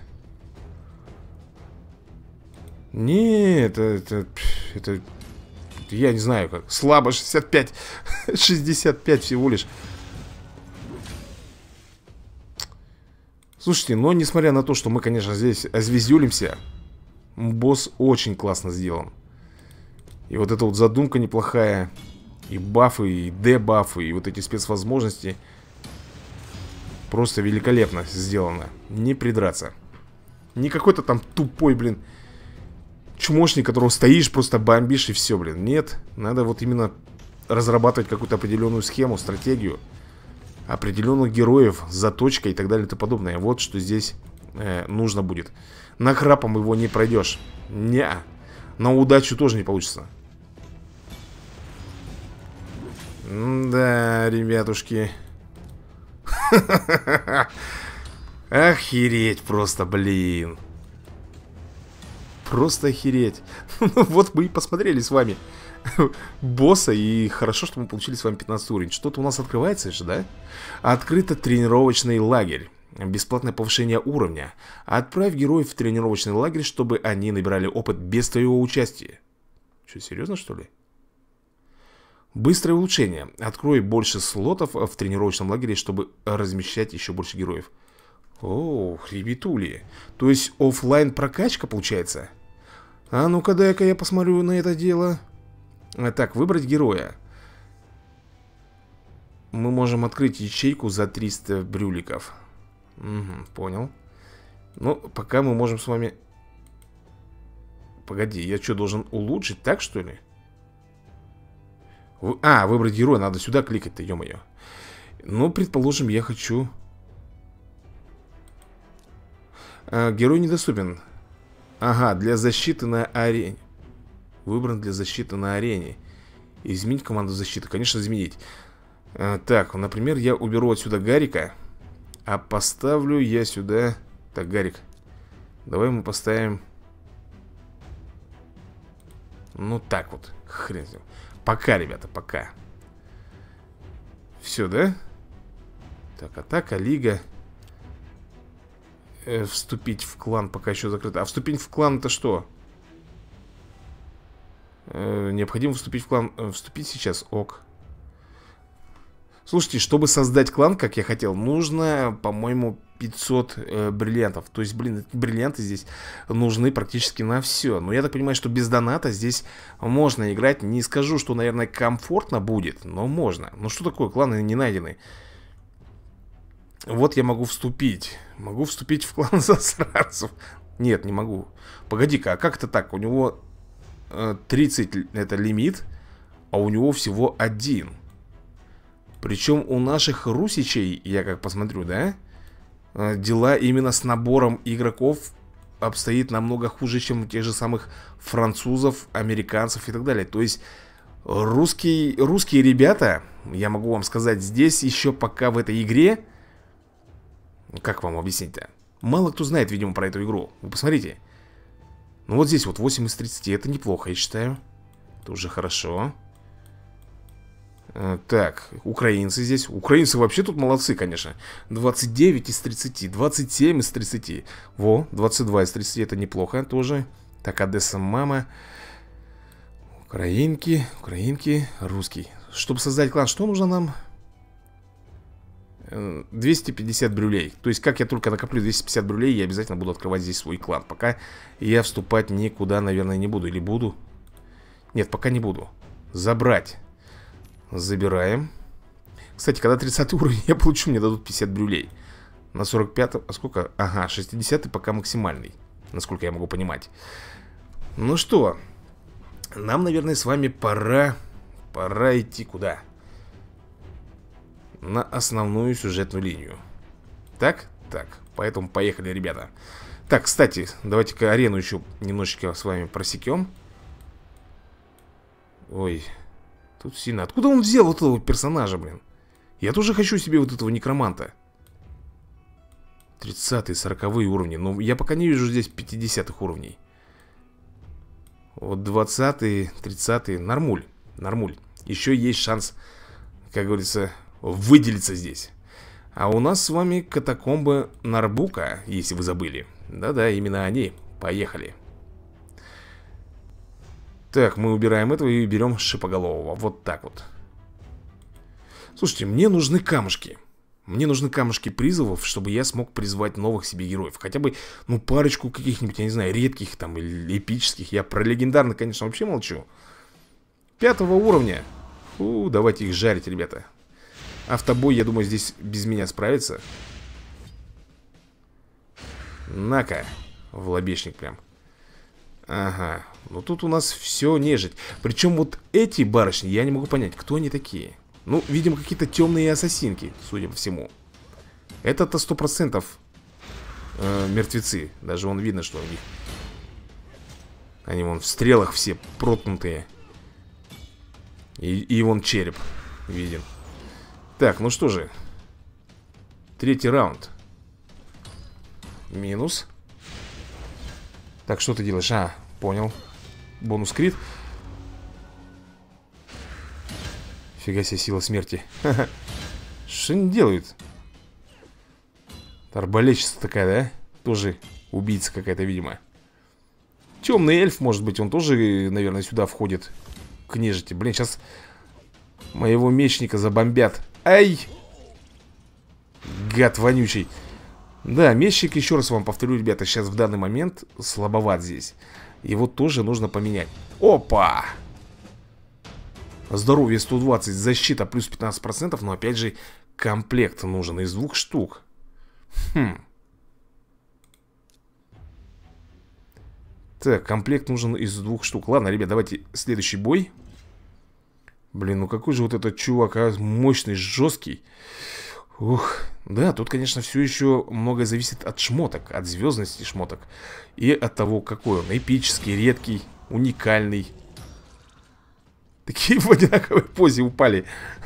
Нет, это я не знаю как. Слабо 65. 65 всего лишь. Слушайте, но несмотря на то, что мы, конечно, здесь озвездюлимся, босс очень классно сделан. И вот эта вот задумка неплохая. И бафы, и дебафы, и вот эти спецвозможности. Просто великолепно сделано. Не придраться. Не какой-то там тупой, блин, чмошник, которого стоишь, просто бомбишь и все, блин. Нет, надо вот именно разрабатывать какую-то определенную схему, стратегию. Определенных героев, заточка и так далее и тому подобное. Вот что здесь нужно будет. Нахрапом его не пройдешь. Неа. На удачу тоже не получится. Да, ребятушки. Охереть просто, блин. Просто охереть. Вот мы и посмотрели с вами босса. И хорошо, что мы получили с вами 15 уровень. Что-то у нас открывается же, да? Открыто тренировочный лагерь. Бесплатное повышение уровня. Отправь героев в тренировочный лагерь, чтобы они набирали опыт без твоего участия. Что, серьезно, что ли? Быстрое улучшение. Открой больше слотов в тренировочном лагере, чтобы размещать еще больше героев. О, ребятули. То есть оффлайн прокачка получается? А ну-ка, дай-ка я посмотрю на это дело. Так, выбрать героя. Мы можем открыть ячейку за 300 брюликов. Угу, понял. Ну, пока мы можем с вами... Погоди, я что, должен улучшить, так что ли? Выбрать героя, надо сюда кликать-то, ё-моё. Ну, предположим, я хочу... Герой недоступен. Ага, для защиты на арене. Выбран для защиты на арене. Изменить команду защиты, конечно, изменить. Так, например, я уберу отсюда Гарика. А поставлю я сюда... Так, Гарик, давай мы поставим... Ну, так вот, хрен с ним. Пока, ребята, пока. Все, да? Так, атака, лига. Вступить в клан пока еще закрыто. А вступить в клан это что? Необходимо вступить в клан. Вступить сейчас, ок. Слушайте, чтобы создать клан, как я хотел, нужно, по-моему, 500 бриллиантов. То есть, блин, бриллианты здесь нужны практически на все. Но я так понимаю, что без доната здесь можно играть. Не скажу, что, наверное, комфортно будет, но можно. Ну что такое, кланы не найдены. Вот я могу вступить. Могу вступить в клан засранцев. Нет, не могу. Погоди-ка, а как это так? У него 30 это лимит, а у него всего 1. Причем у наших русичей, я как посмотрю, да, дела именно с набором игроков обстоит намного хуже, чем у тех же самых французов, американцев и так далее. То есть русские ребята, я могу вам сказать, здесь еще пока в этой игре, как вам объяснить-то? Мало кто знает, видимо, про эту игру. Вы посмотрите. Ну вот здесь вот 8 из 30, это неплохо, я считаю. Это уже хорошо. Так, украинцы здесь. Украинцы вообще тут молодцы, конечно. 29 из 30, 27 из 30. Во, 22 из 30, это неплохо тоже. Так, Одесса, мама. Украинки, русский. Чтобы создать клан, что нужно нам? 250 брюлей. То есть, как я только накоплю 250 брюлей, я обязательно буду открывать здесь свой клан. Пока я вступать никуда, наверное, не буду. Или буду? Нет, пока не буду. Забрать. Забираем. Кстати, когда 30 уровень я получу, мне дадут 50 брюлей. На 45-м, а сколько? Ага, 60-й пока максимальный. Насколько я могу понимать. Ну что, нам, наверное, с вами пора идти куда? На основную сюжетную линию. Так? Так, поэтому поехали, ребята. Так, кстати, давайте-ка арену еще немножечко с вами просекем. Ой, тут сильно. Откуда он взял вот этого персонажа, блин? Я тоже хочу себе вот этого некроманта. 30-е, 40-е уровни. Но я пока не вижу здесь 50-х уровней. Вот 20-е, 30-е. Нормуль, нормуль. Еще есть шанс, как говорится, выделиться здесь. А у нас с вами катакомбы Нарбука, если вы забыли. Да-да, именно они. Поехали. Так, мы убираем этого и берем шипоголового. Вот так вот. Слушайте, мне нужны камушки. Мне нужны камушки призывов, чтобы я смог призвать новых себе героев. Хотя бы, ну, парочку каких-нибудь, я не знаю, редких там или эпических. Я про легендарных, конечно, вообще молчу. 5-го уровня. Фу, давайте их жарить, ребята. Автобой, я думаю, здесь без меня справится. На-ка, в лобешник прям. Ага, ну тут у нас все нежить. Причем вот эти барышни, я не могу понять, кто они такие. Ну, видимо, какие-то темные ассасинки, судя по всему. Это-то 100% мертвецы. Даже вон видно, что у них они вон в стрелах все проткнутые. И вон череп виден. Так, ну что же. 3-й раунд. Минус. Так, что ты делаешь? А, понял. Бонус крит. Фига себе, сила смерти. Что они делают? Арбалетчица такая, да? Тоже убийца какая-то, видимо. Темный эльф, может быть, он тоже, наверное, сюда входит. К нежити. Блин, сейчас моего мечника забомбят. Ай! Гад вонючий. Да, мечник, еще раз вам повторю, ребята, сейчас в данный момент слабоват здесь. Его тоже нужно поменять. Опа! Здоровье 120, защита плюс 15%. Но опять же, комплект нужен из 2 штук. Так, комплект нужен из 2 штук. Ладно, ребят, давайте следующий бой. Блин, ну какой же вот этот чувак, а? Мощный, жесткий. Ух, да, тут, конечно, все еще многое зависит от шмоток, от звездности шмоток. И от того, какой он. Эпический, редкий, уникальный. Такие в одинаковой позе упали.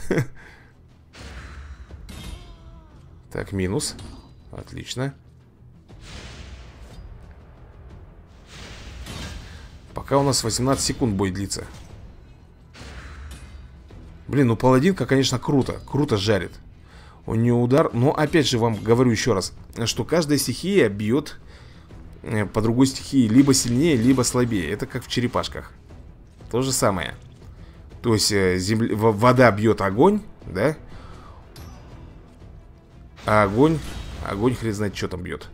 Так, минус. Отлично. Пока у нас 18 секунд будет длиться. Блин, ну паладинка, конечно, круто. Круто жарит. У нее удар. Но опять же вам говорю еще раз, что каждая стихия бьет по другой стихии либо сильнее, либо слабее. Это как в черепашках. То же самое. То есть вода бьет огонь, да? А огонь хрен знает, что там бьет.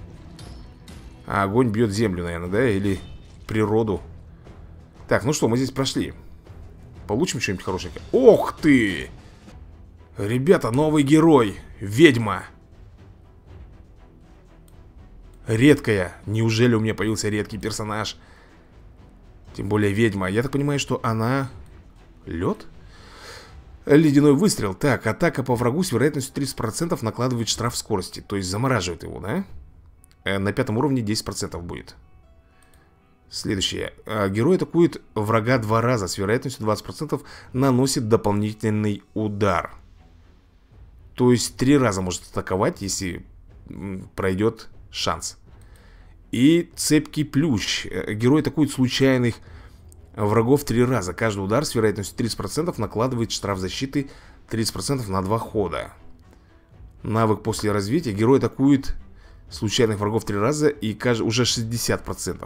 А огонь бьет землю, наверное, да? Или природу. Так, ну что, мы здесь прошли. Получим что-нибудь хорошенькое. Ох ты! Ребята, новый герой. Ведьма. Редкая. Неужели у меня появился редкий персонаж? Тем более ведьма. Я так понимаю, что она... Лед? Ледяной выстрел. Так, атака по врагу с вероятностью 30% накладывает штраф скорости. То есть замораживает его, да? На 5 уровне 10% будет. Следующее. Герой атакует врага 2 раза с вероятностью 20%, наносит дополнительный удар. То есть 3 раза может атаковать, если пройдет шанс. И цепкий плющ. Герой атакует случайных врагов 3 раза. Каждый удар с вероятностью 30% накладывает штраф защиты 30% на 2 хода. Навык после развития. Герой атакует случайных врагов 3 раза и уже 60%.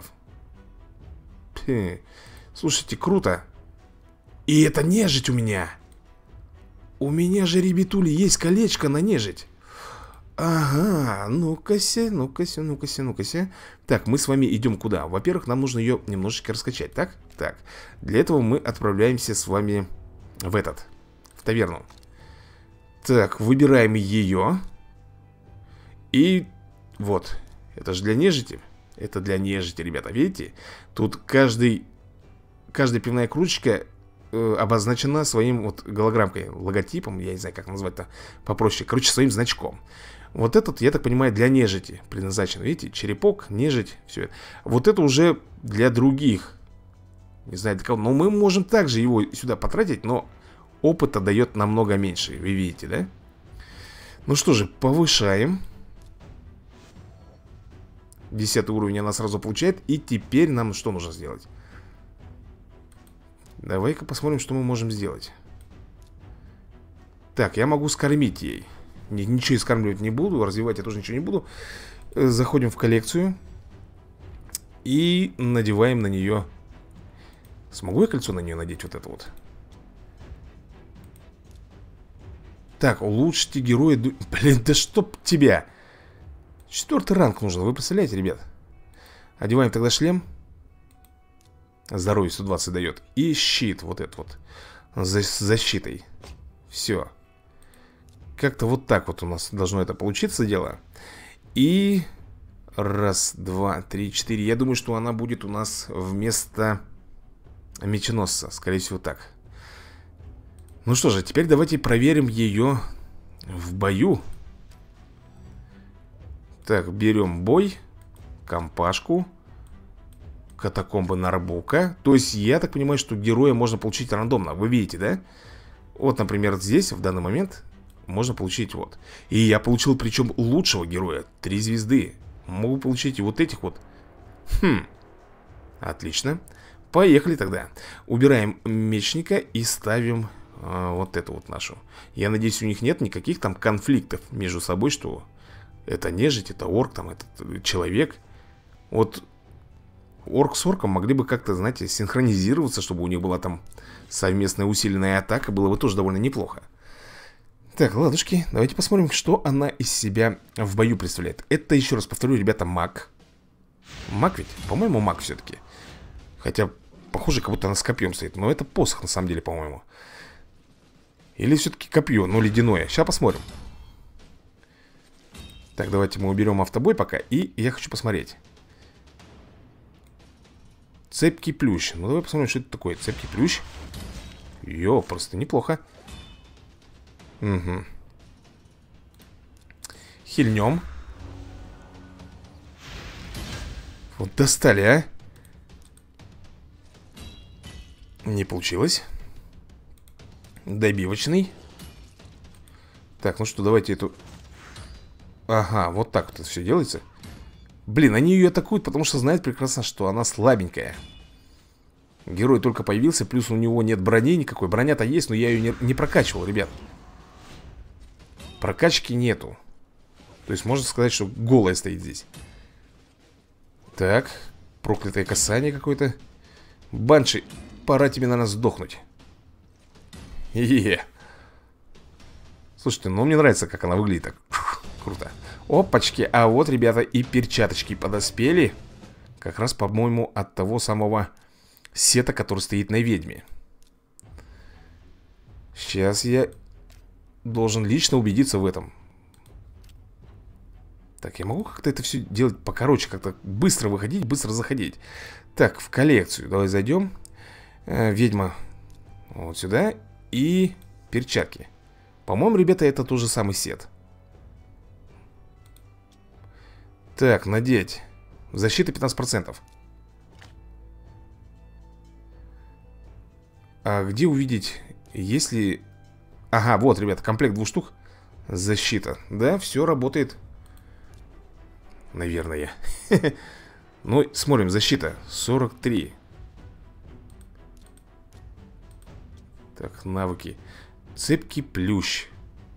Слушайте, круто. И это нежить у меня. У меня же, ребятули, есть колечко на нежить. Ага, ну-ка-ся, ну-ка-ся, ну-ка-ся, ну-ка-ся. Так, мы с вами идем куда? Во-первых, нам нужно ее немножечко раскачать, так? Так, для этого мы отправляемся с вами в таверну. Так, выбираем ее. И вот, это же для нежити. Это для нежити, ребята, видите? Тут каждая пивная кружечка обозначена своим вот голограммкой, логотипом, я не знаю, как назвать-то попроще. Короче, своим значком. Вот этот, я так понимаю, для нежити предназначен. Видите, черепок, нежить, все это. Вот это уже для других. Не знаю для кого. Но мы можем также его сюда потратить, но опыта дает намного меньше. Вы видите, да? Ну что же, повышаем. 10 уровень она сразу получает. И теперь нам что нужно сделать? Давай-ка посмотрим, что мы можем сделать. Так, я могу скормить ей. Ничего скармливать не буду, развивать я тоже ничего не буду. Заходим в коллекцию. И надеваем на нее. Смогу я кольцо на нее надеть? Вот это вот. Так, улучшите героя. Блин, да чтоб тебя. 4-й ранг нужно, вы представляете, ребят? Одеваем тогда шлем. Здоровье 120 дает. И щит вот этот вот с защитой. Все. Как-то вот так вот у нас должно это получиться дело. И раз, два, три, 4. Я думаю, что она будет у нас вместо меченосца. Скорее всего так. Ну что же, теперь давайте проверим ее в бою. Так, берем бой. Компашку. Катакомбы Нарбука. То есть я так понимаю, что героя можно получить рандомно. Вы видите, да? Вот, например, здесь в данный момент можно получить вот. И я получил причем лучшего героя. 3 звезды. Могу получить и вот этих вот. Отлично. Поехали тогда. Убираем мечника и ставим вот эту вот нашу. Я надеюсь, у них нет никаких там конфликтов между собой, что это нежить, это орк, там, это человек. Вот орк с орком могли бы как-то, знаете, синхронизироваться, чтобы у них была там совместная усиленная атака. Было бы тоже довольно неплохо. Так, ладушки, давайте посмотрим, что она из себя в бою представляет. Это, еще раз повторю, ребята, маг. Маг ведь? По-моему, маг все-таки. Хотя, похоже, как будто она с копьем стоит. Но это посох, на самом деле, по-моему. Или все-таки копье, но ледяное. Сейчас посмотрим. Так, давайте мы уберем автобой пока. И я хочу посмотреть. Цепкий плющ. Ну, давай посмотрим, что это такое. Цепкий плющ. Ё, просто неплохо. Угу. Хильнем. Вот достали, а. Не получилось. Добивочный. Так, ну что, давайте эту... Ага, вот так вот это все делается. Блин, они ее атакуют, потому что знают прекрасно, что она слабенькая. Герой только появился, плюс у него нет брони никакой. Броня-то есть, но я ее не прокачивал, ребят. Прокачки нету. То есть можно сказать, что голая стоит здесь. Так, проклятое касание какое-то. Банши, пора тебе, наверное, сдохнуть. Слушайте, ну мне нравится, как она выглядит так. Круто. Опачки, а вот, ребята, и перчаточки подоспели. Как раз, по-моему, от того самого сета, который стоит на ведьме. Сейчас я должен лично убедиться в этом. Так, я могу как-то это все делать покороче, как-то быстро выходить, быстро заходить. Так, в коллекцию давай зайдем. Ведьма вот сюда. И перчатки. По-моему, ребята, это тот же самый сет. Так, надеть. Защита 15%. А где увидеть, если... Ага, вот, ребята, комплект 2 штук. Защита. Да, все работает. Наверное. Ну, смотрим, защита 43. Так, навыки. Цепкий плющ.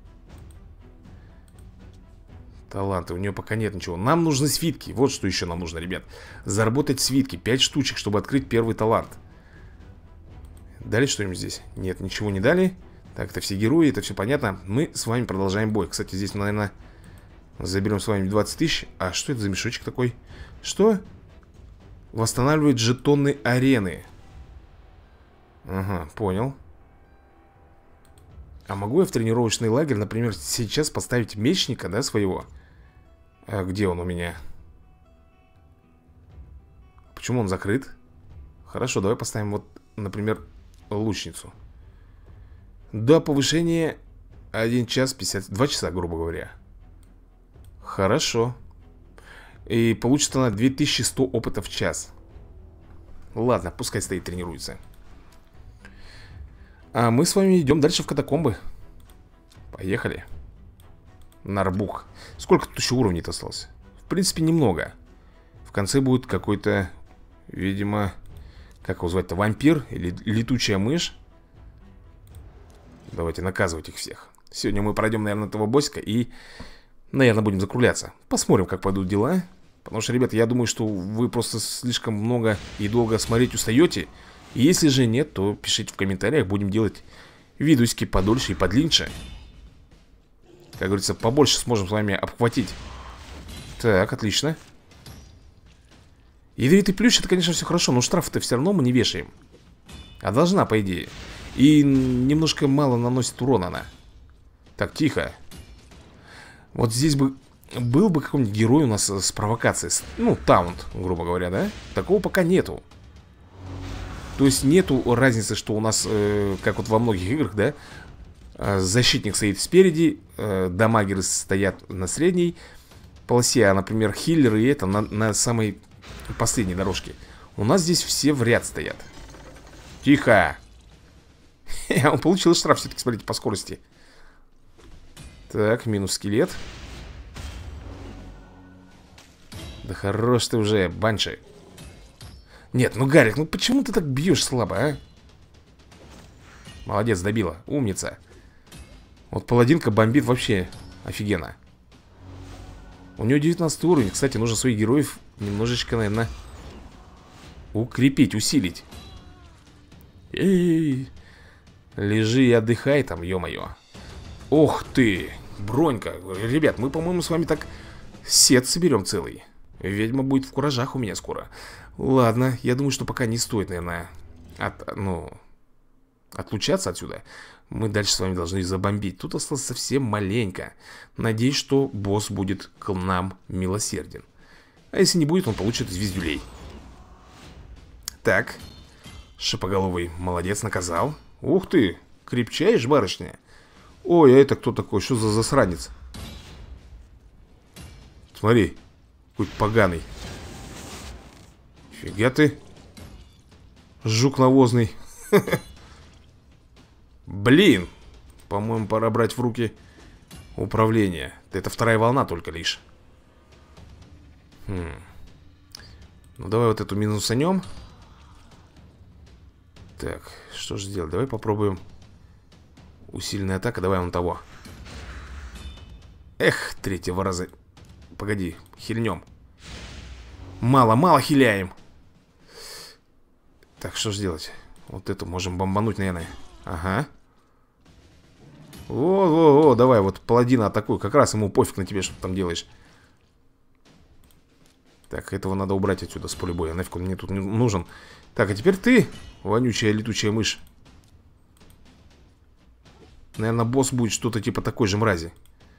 Таланты, у нее пока нет ничего. Нам нужны свитки, вот что еще нам нужно, ребят. Заработать свитки, 5 штучек, чтобы открыть первый талант. Дали что-нибудь здесь? Нет, ничего не дали. Так, это все герои, это все понятно. Мы с вами продолжаем бой. Кстати, здесь мы, наверное, заберем с вами 20 тысяч. А что это за мешочек такой? Что? Восстанавливает жетоны арены. Ага, понял. А могу я в тренировочный лагерь, например, сейчас поставить мечника, да, своего? А где он у меня? Почему он закрыт? Хорошо, давай поставим вот, например, лучницу. До повышения 1 час 50... 2 часа, грубо говоря. Хорошо. И получит она 2100 опыта в час. Ладно, пускай стоит, тренируется. А мы с вами идем дальше в катакомбы. Поехали. Нарбух. Сколько тут еще уровней-то осталось? В принципе, немного. В конце будет какой-то, видимо, как его звать-то, вампир или летучая мышь. Давайте наказывать их всех. Сегодня мы пройдем, наверное, этого боссика и, наверное, будем закругляться. Посмотрим, как пойдут дела. Потому что, ребята, я думаю, что вы просто слишком много и долго смотреть устаете. И если же нет, то пишите в комментариях. Будем делать видосики подольше и подлиннее. Как говорится, побольше сможем с вами обхватить. Так, отлично. Ядовитый плющ, это, конечно, все хорошо, но штрафы-то все равно мы не вешаем. А должна, по идее. И немножко мало наносит урона она. Так, тихо. Вот здесь бы был бы какой-нибудь герой у нас с провокацией. Ну, таунт, грубо говоря, да? Такого пока нету. То есть нету разницы, что у нас, как вот во многих играх, да, защитник стоит спереди, дамагеры стоят на средней полосе, а, например, хиллеры и это на самой последней дорожке. У нас здесь все в ряд стоят. Тихо. Он получил штраф все-таки, смотрите, по скорости. Так, минус скелет. Да хорош ты уже, Банши. Нет, ну, Гарик, ну почему ты так бьешь слабо, а? Молодец, добила, умница. Вот паладинка бомбит вообще офигенно. У нее 19 уровень. Кстати, нужно своих героев немножечко, наверное, укрепить, усилить. Эй, лежи и отдыхай там, ё-моё. Ох ты, бронька. Ребят, мы, по-моему, с вами так сет соберем целый. Ведьма будет в куражах у меня скоро. Ладно, я думаю, что пока не стоит, наверное, отлучаться отсюда. Мы дальше с вами должны забомбить. Тут осталось совсем маленько. Надеюсь, что босс будет к нам милосерден. А если не будет, он получит звездюлей. Так, шипоголовый молодец, наказал. Ух ты, крепчаешь, барышня? Ой, а это кто такой? Что за засранец? Смотри, какой поганый. Фига ты. Жук навозный. Блин. По-моему, пора брать в руки управление. Это вторая волна только лишь. Ну давай вот эту минусанем. Так, что же делать? Давай попробуем. Усиленная атака, давай вон того. Эх, третьего раза. Погоди, хильнем. Мало хиляем. Так, что же делать? Вот эту можем бомбануть, наверное. Ага. Во, давай, вот паладина атакуй. Как раз ему пофиг на тебе, что ты там делаешь. Так, этого надо убрать отсюда с поля боя. Нафиг он мне тут не нужен. Так, а теперь ты, вонючая летучая мышь. Наверное, босс будет что-то типа такой же мрази.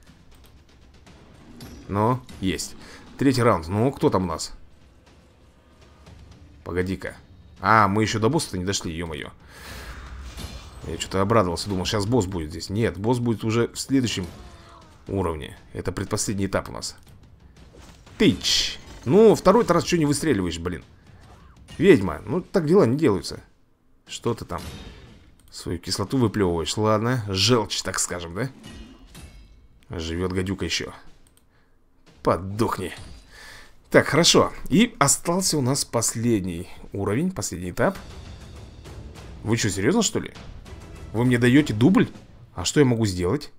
Но, есть. Третий раунд. Ну, кто там у нас? Погоди-ка. А, мы еще до босса-то не дошли, ё-моё. Я что-то обрадовался, думал, сейчас босс будет здесь. Нет, босс будет уже в следующем уровне. Это предпоследний этап у нас. Тыч. Ну, второй-то раз что не выстреливаешь, блин. Ведьма, ну так дела не делаются. Что ты там? Свою кислоту выплевываешь. Ладно, желчь, так скажем, да? Живет гадюка еще. Подохни. Так, хорошо. И остался у нас последний уровень, последний этап. Вы что, серьезно, что ли? Вы мне даете дубль? А что я могу сделать?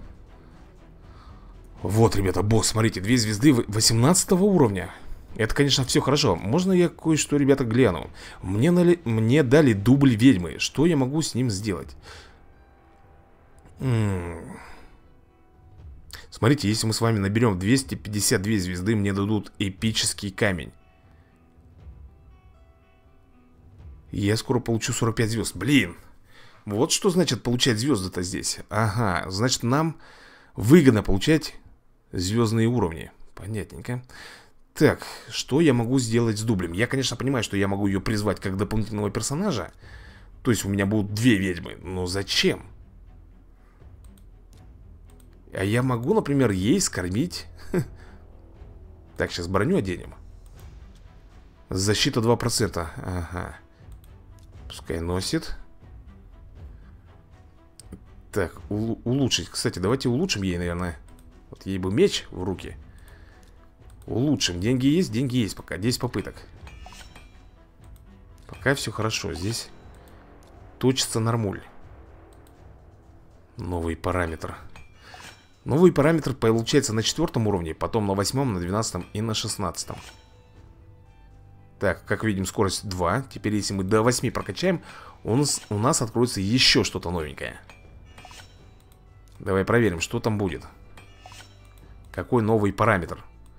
Вот, ребята, босс, смотрите, 2 звезды 18 уровня. Это, конечно, все хорошо. Можно я кое-что, ребята, гляну? Мне дали дубль ведьмы. Что я могу с ним сделать? Смотрите, если мы с вами наберем 252 звезды, мне дадут эпический камень. И я скоро получу 45 звезд. Блин! Вот что значит получать звезды-то здесь. Ага, значит, нам выгодно получать звездные уровни. Понятненько. Так, что я могу сделать с дублем? Я, конечно, понимаю, что я могу ее призвать как дополнительного персонажа. То есть у меня будут 2 ведьмы. Но зачем? А я могу, например, ей скормить... Так, сейчас броню оденем. Защита 2%. Ага. Пускай носит. Так, улучшить. Кстати, давайте улучшим ей, наверное. Вот ей бы меч в руки. Улучшим. Деньги есть пока. 10 попыток. Пока все хорошо. Здесь точится нормуль. Новый параметр. Новый параметр получается на 4 уровне, потом на 8, на 12 и на 16. Так, как видим, скорость 2. Теперь, если мы до 8 прокачаем, у нас откроется еще что-то новенькое. Давай проверим, что там будет. Какой новый параметр?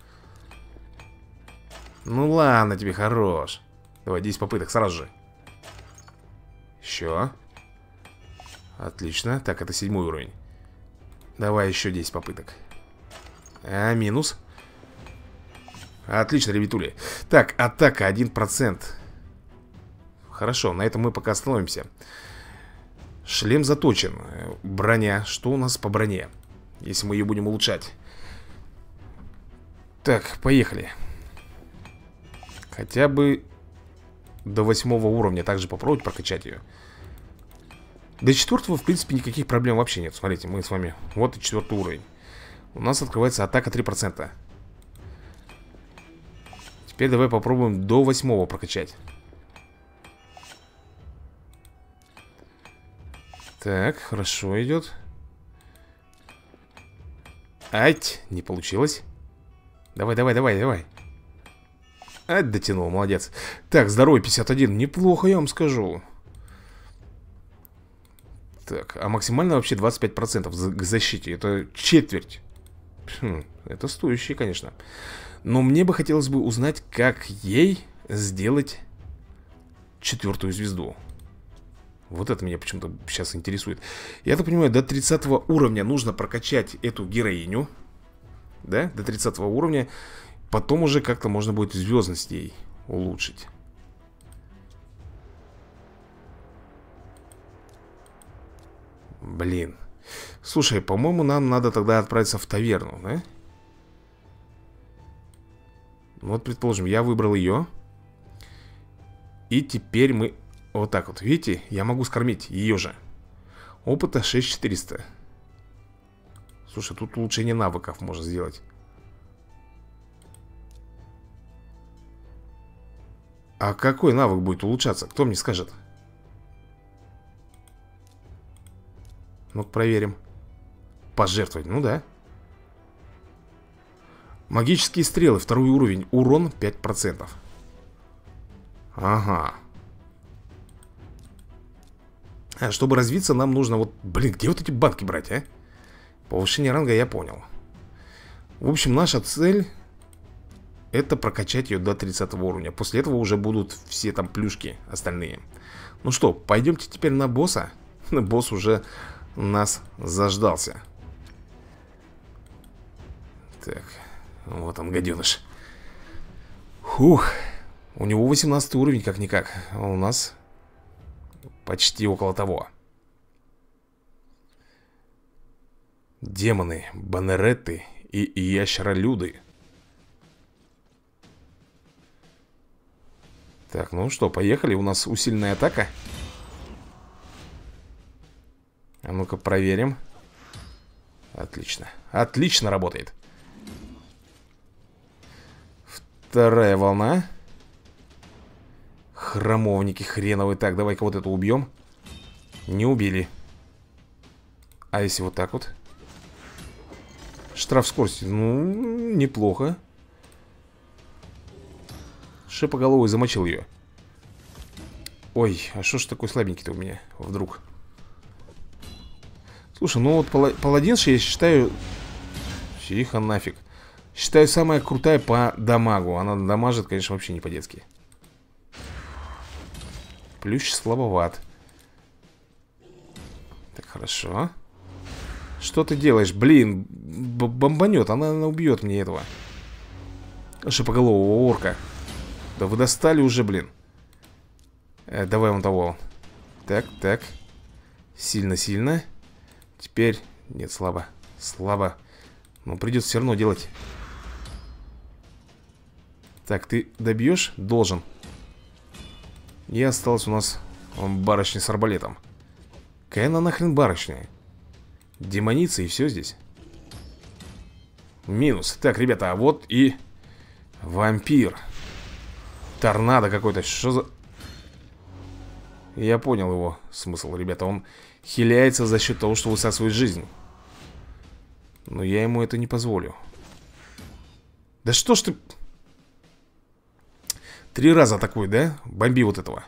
Ну ладно тебе, хорош. Давай, 10 попыток сразу же. Еще. Отлично. Так, это 7 уровень. Давай еще 10 попыток. А, минус. Отлично, ребятули. Так, атака 1%. Хорошо, на этом мы пока остановимся. Шлем заточен. Броня. Что у нас по броне? Если мы ее будем улучшать. Так, поехали. Хотя бы до 8 уровня также попробовать прокачать ее. До 4, в принципе, никаких проблем вообще нет. Смотрите, мы с вами... Вот и 4 уровень. У нас открывается атака 3%. Теперь давай попробуем до 8 прокачать. Так, хорошо идет. Ать, не получилось. Давай. Ать, дотянул, молодец. Так, здоровье 51, неплохо, я вам скажу. Так, а максимально вообще 25% к защите. Это четверть. Это стоящее, конечно. Но мне бы хотелось бы узнать, как ей сделать 4 звезду. Вот это меня почему-то сейчас интересует. Я так понимаю, до 30 уровня нужно прокачать эту героиню. Да, до 30 уровня. Потом уже как-то можно будет звездность ей улучшить. Блин. Слушай, по-моему, нам надо тогда отправиться в таверну, да? Вот, предположим, я выбрал ее. И теперь мы... Вот так вот, видите? Я могу скормить ее же. Опыта 6400. Слушай, тут улучшение навыков можно сделать. А какой навык будет улучшаться? Кто мне скажет? Ну-ка проверим. Пожертвовать, ну да. Магические стрелы, второй уровень. Урон 5%. Ага. А чтобы развиться, нам нужно вот... Блин, где вот эти банки брать, а? Повышение ранга я понял. В общем, наша цель... Это прокачать ее до 30 уровня. После этого уже будут все там плюшки остальные. Ну что, пойдемте теперь на босса. Босс уже нас заждался. Так, вот он, гаденыш. Фух. У него 18 уровень, как-никак. А у нас почти около того. Демоны, банеретты и ящеролюды. Так, ну что, поехали. У нас усиленная атака. А ну-ка проверим. Отлично. Отлично работает. Вторая волна. Храмовники хреновые. Так, давай-ка вот это убьем. Не убили. А если вот так вот? Штраф скорости. Ну, неплохо. Шипоголовый замочил ее. Ой, а что ж такой слабенький-то у меня вдруг? Слушай, ну вот паладинша я считаю... Тихо нафиг. Считаю самая крутая по дамагу. Она дамажит, конечно, вообще не по-детски. Плющ слабоват. Так, хорошо. Что ты делаешь? Блин, бомбанет. Она убьет мне этого шипоголового орка. Да вы достали уже, блин. Давай вон того. Так, так. Сильно-сильно. Теперь... Нет, слабо. Слабо. Но придется все равно делать. Так, ты добьешь? Должен. И осталась у нас барышня с арбалетом. Какая она нахрен барышня? Демоница и все здесь. Минус. Так, ребята, а вот и вампир. Торнадо какой-то. Что за... Я понял его смысл, ребята. Он хиляется за счет того, что высасывает жизнь. Но я ему это не позволю. Да что ж ты... 3 раза атакует, да? Бомби вот этого.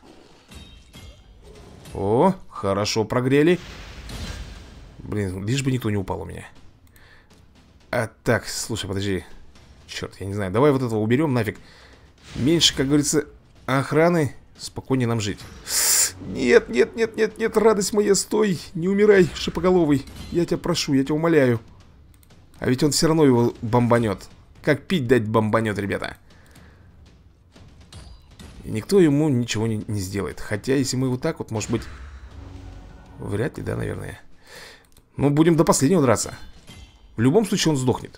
О, хорошо прогрели. Блин, лишь бы никто не упал у меня. А так, слушай, подожди. Черт, я не знаю. Давай вот этого уберем нафиг. Меньше, как говорится, охраны. Спокойнее нам жить. Нет, нет, нет, нет, нет, радость моя, стой. Не умирай, шипоголовый. Я тебя прошу, я тебя умоляю. А ведь он все равно его бомбанет. Как пить дать бомбанет, ребята. И никто ему ничего не сделает. Хотя, если мы вот так вот, может быть... Вряд ли, да, наверное. Ну, будем до последнего драться. В любом случае он сдохнет.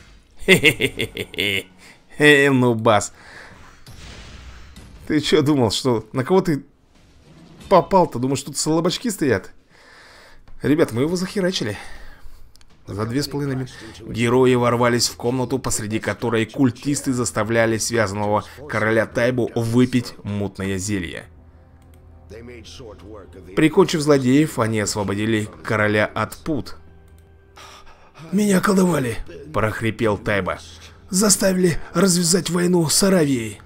Хе-хе-хе-хе. Ну, бас. Ты что думал, что... На кого ты попал-то? Думаешь, тут слабачки стоят? Ребят, мы его захерачили. За 2,5 минуты. Герои ворвались в комнату, посреди которой культисты заставляли связанного короля Тайбу выпить мутное зелье. Прикончив злодеев, они освободили короля от пут. Меня колдовали, прохрипел Тайба. заставили развязать войну с Аравией.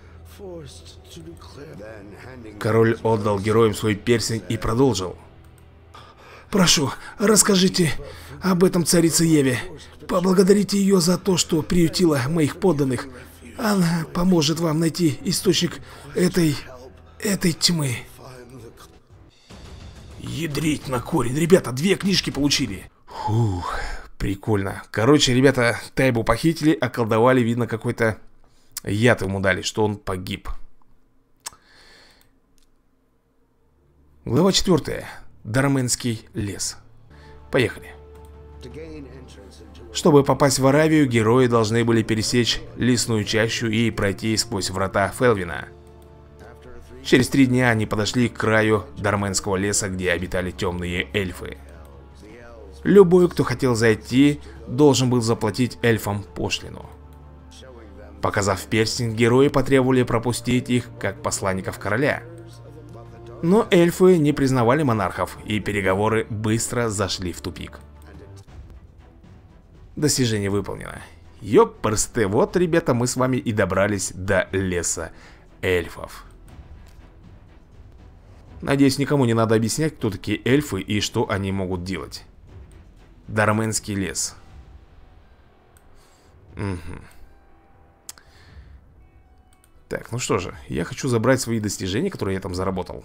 Король отдал героям свой перстень и продолжил. Прошу, расскажите об этом царице Еве. Поблагодарите ее за то, что приютила моих подданных. Она поможет вам найти источник этой тьмы. Ядрить на корень. Ребята, 2 книжки получили. Фух, прикольно. Короче, ребята, Тайбу похитили, околдовали, видно, какой-то яд ему дали, что он погиб. Глава 4. Дарменский лес. Поехали. Чтобы попасть в Аравию, герои должны были пересечь лесную чащу и пройти сквозь врата Фелвина. Через 3 дня они подошли к краю Дарменского леса, где обитали темные эльфы. Любой, кто хотел зайти, должен был заплатить эльфам пошлину. Показав перстень, герои потребовали пропустить их как посланников короля. Но эльфы не признавали монархов, и переговоры быстро зашли в тупик. Достижение выполнено. Ёпрсты, вот, ребята, мы с вами и добрались до леса эльфов. Надеюсь, никому не надо объяснять, кто такие эльфы и что они могут делать. Дарменский лес. Угу. Так, ну что же, я хочу забрать свои достижения, которые я там заработал.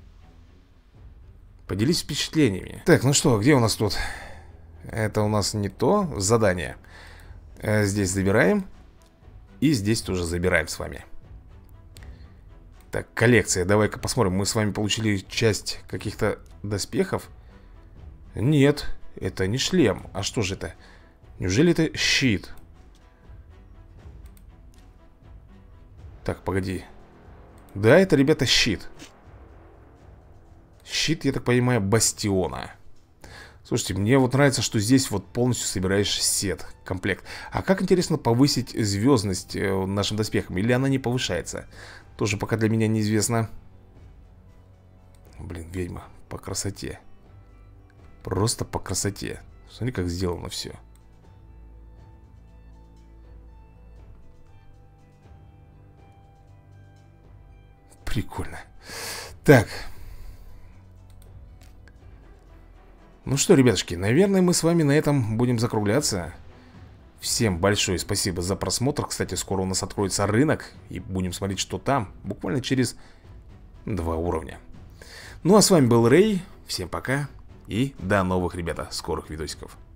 Поделись впечатлениями. Так, ну что, где у нас тут? Это у нас не то задание. Здесь забираем. И здесь тоже забираем с вами. Так, коллекция, давай-ка посмотрим. Мы с вами получили часть каких-то доспехов. Нет, это не шлем. А что же это? Неужели это щит? Так, погоди. Да, это, ребята, щит. Щит, я так понимаю, бастиона. Слушайте, мне вот нравится, что здесь вот полностью собираешь сет, комплект. А как, интересно, повысить звездность нашим доспехам? Или она не повышается? Тоже пока для меня неизвестно. Блин, ведьма, по красоте. Просто по красоте. Смотри, как сделано все. Прикольно. Так. Ну что, ребятушки, наверное, мы с вами на этом будем закругляться. Всем большое спасибо за просмотр. Кстати, скоро у нас откроется рынок, и будем смотреть, что там. Буквально через 2 уровня. Ну а с вами был Рэй. Всем пока и до новых, ребята, скорых видосиков.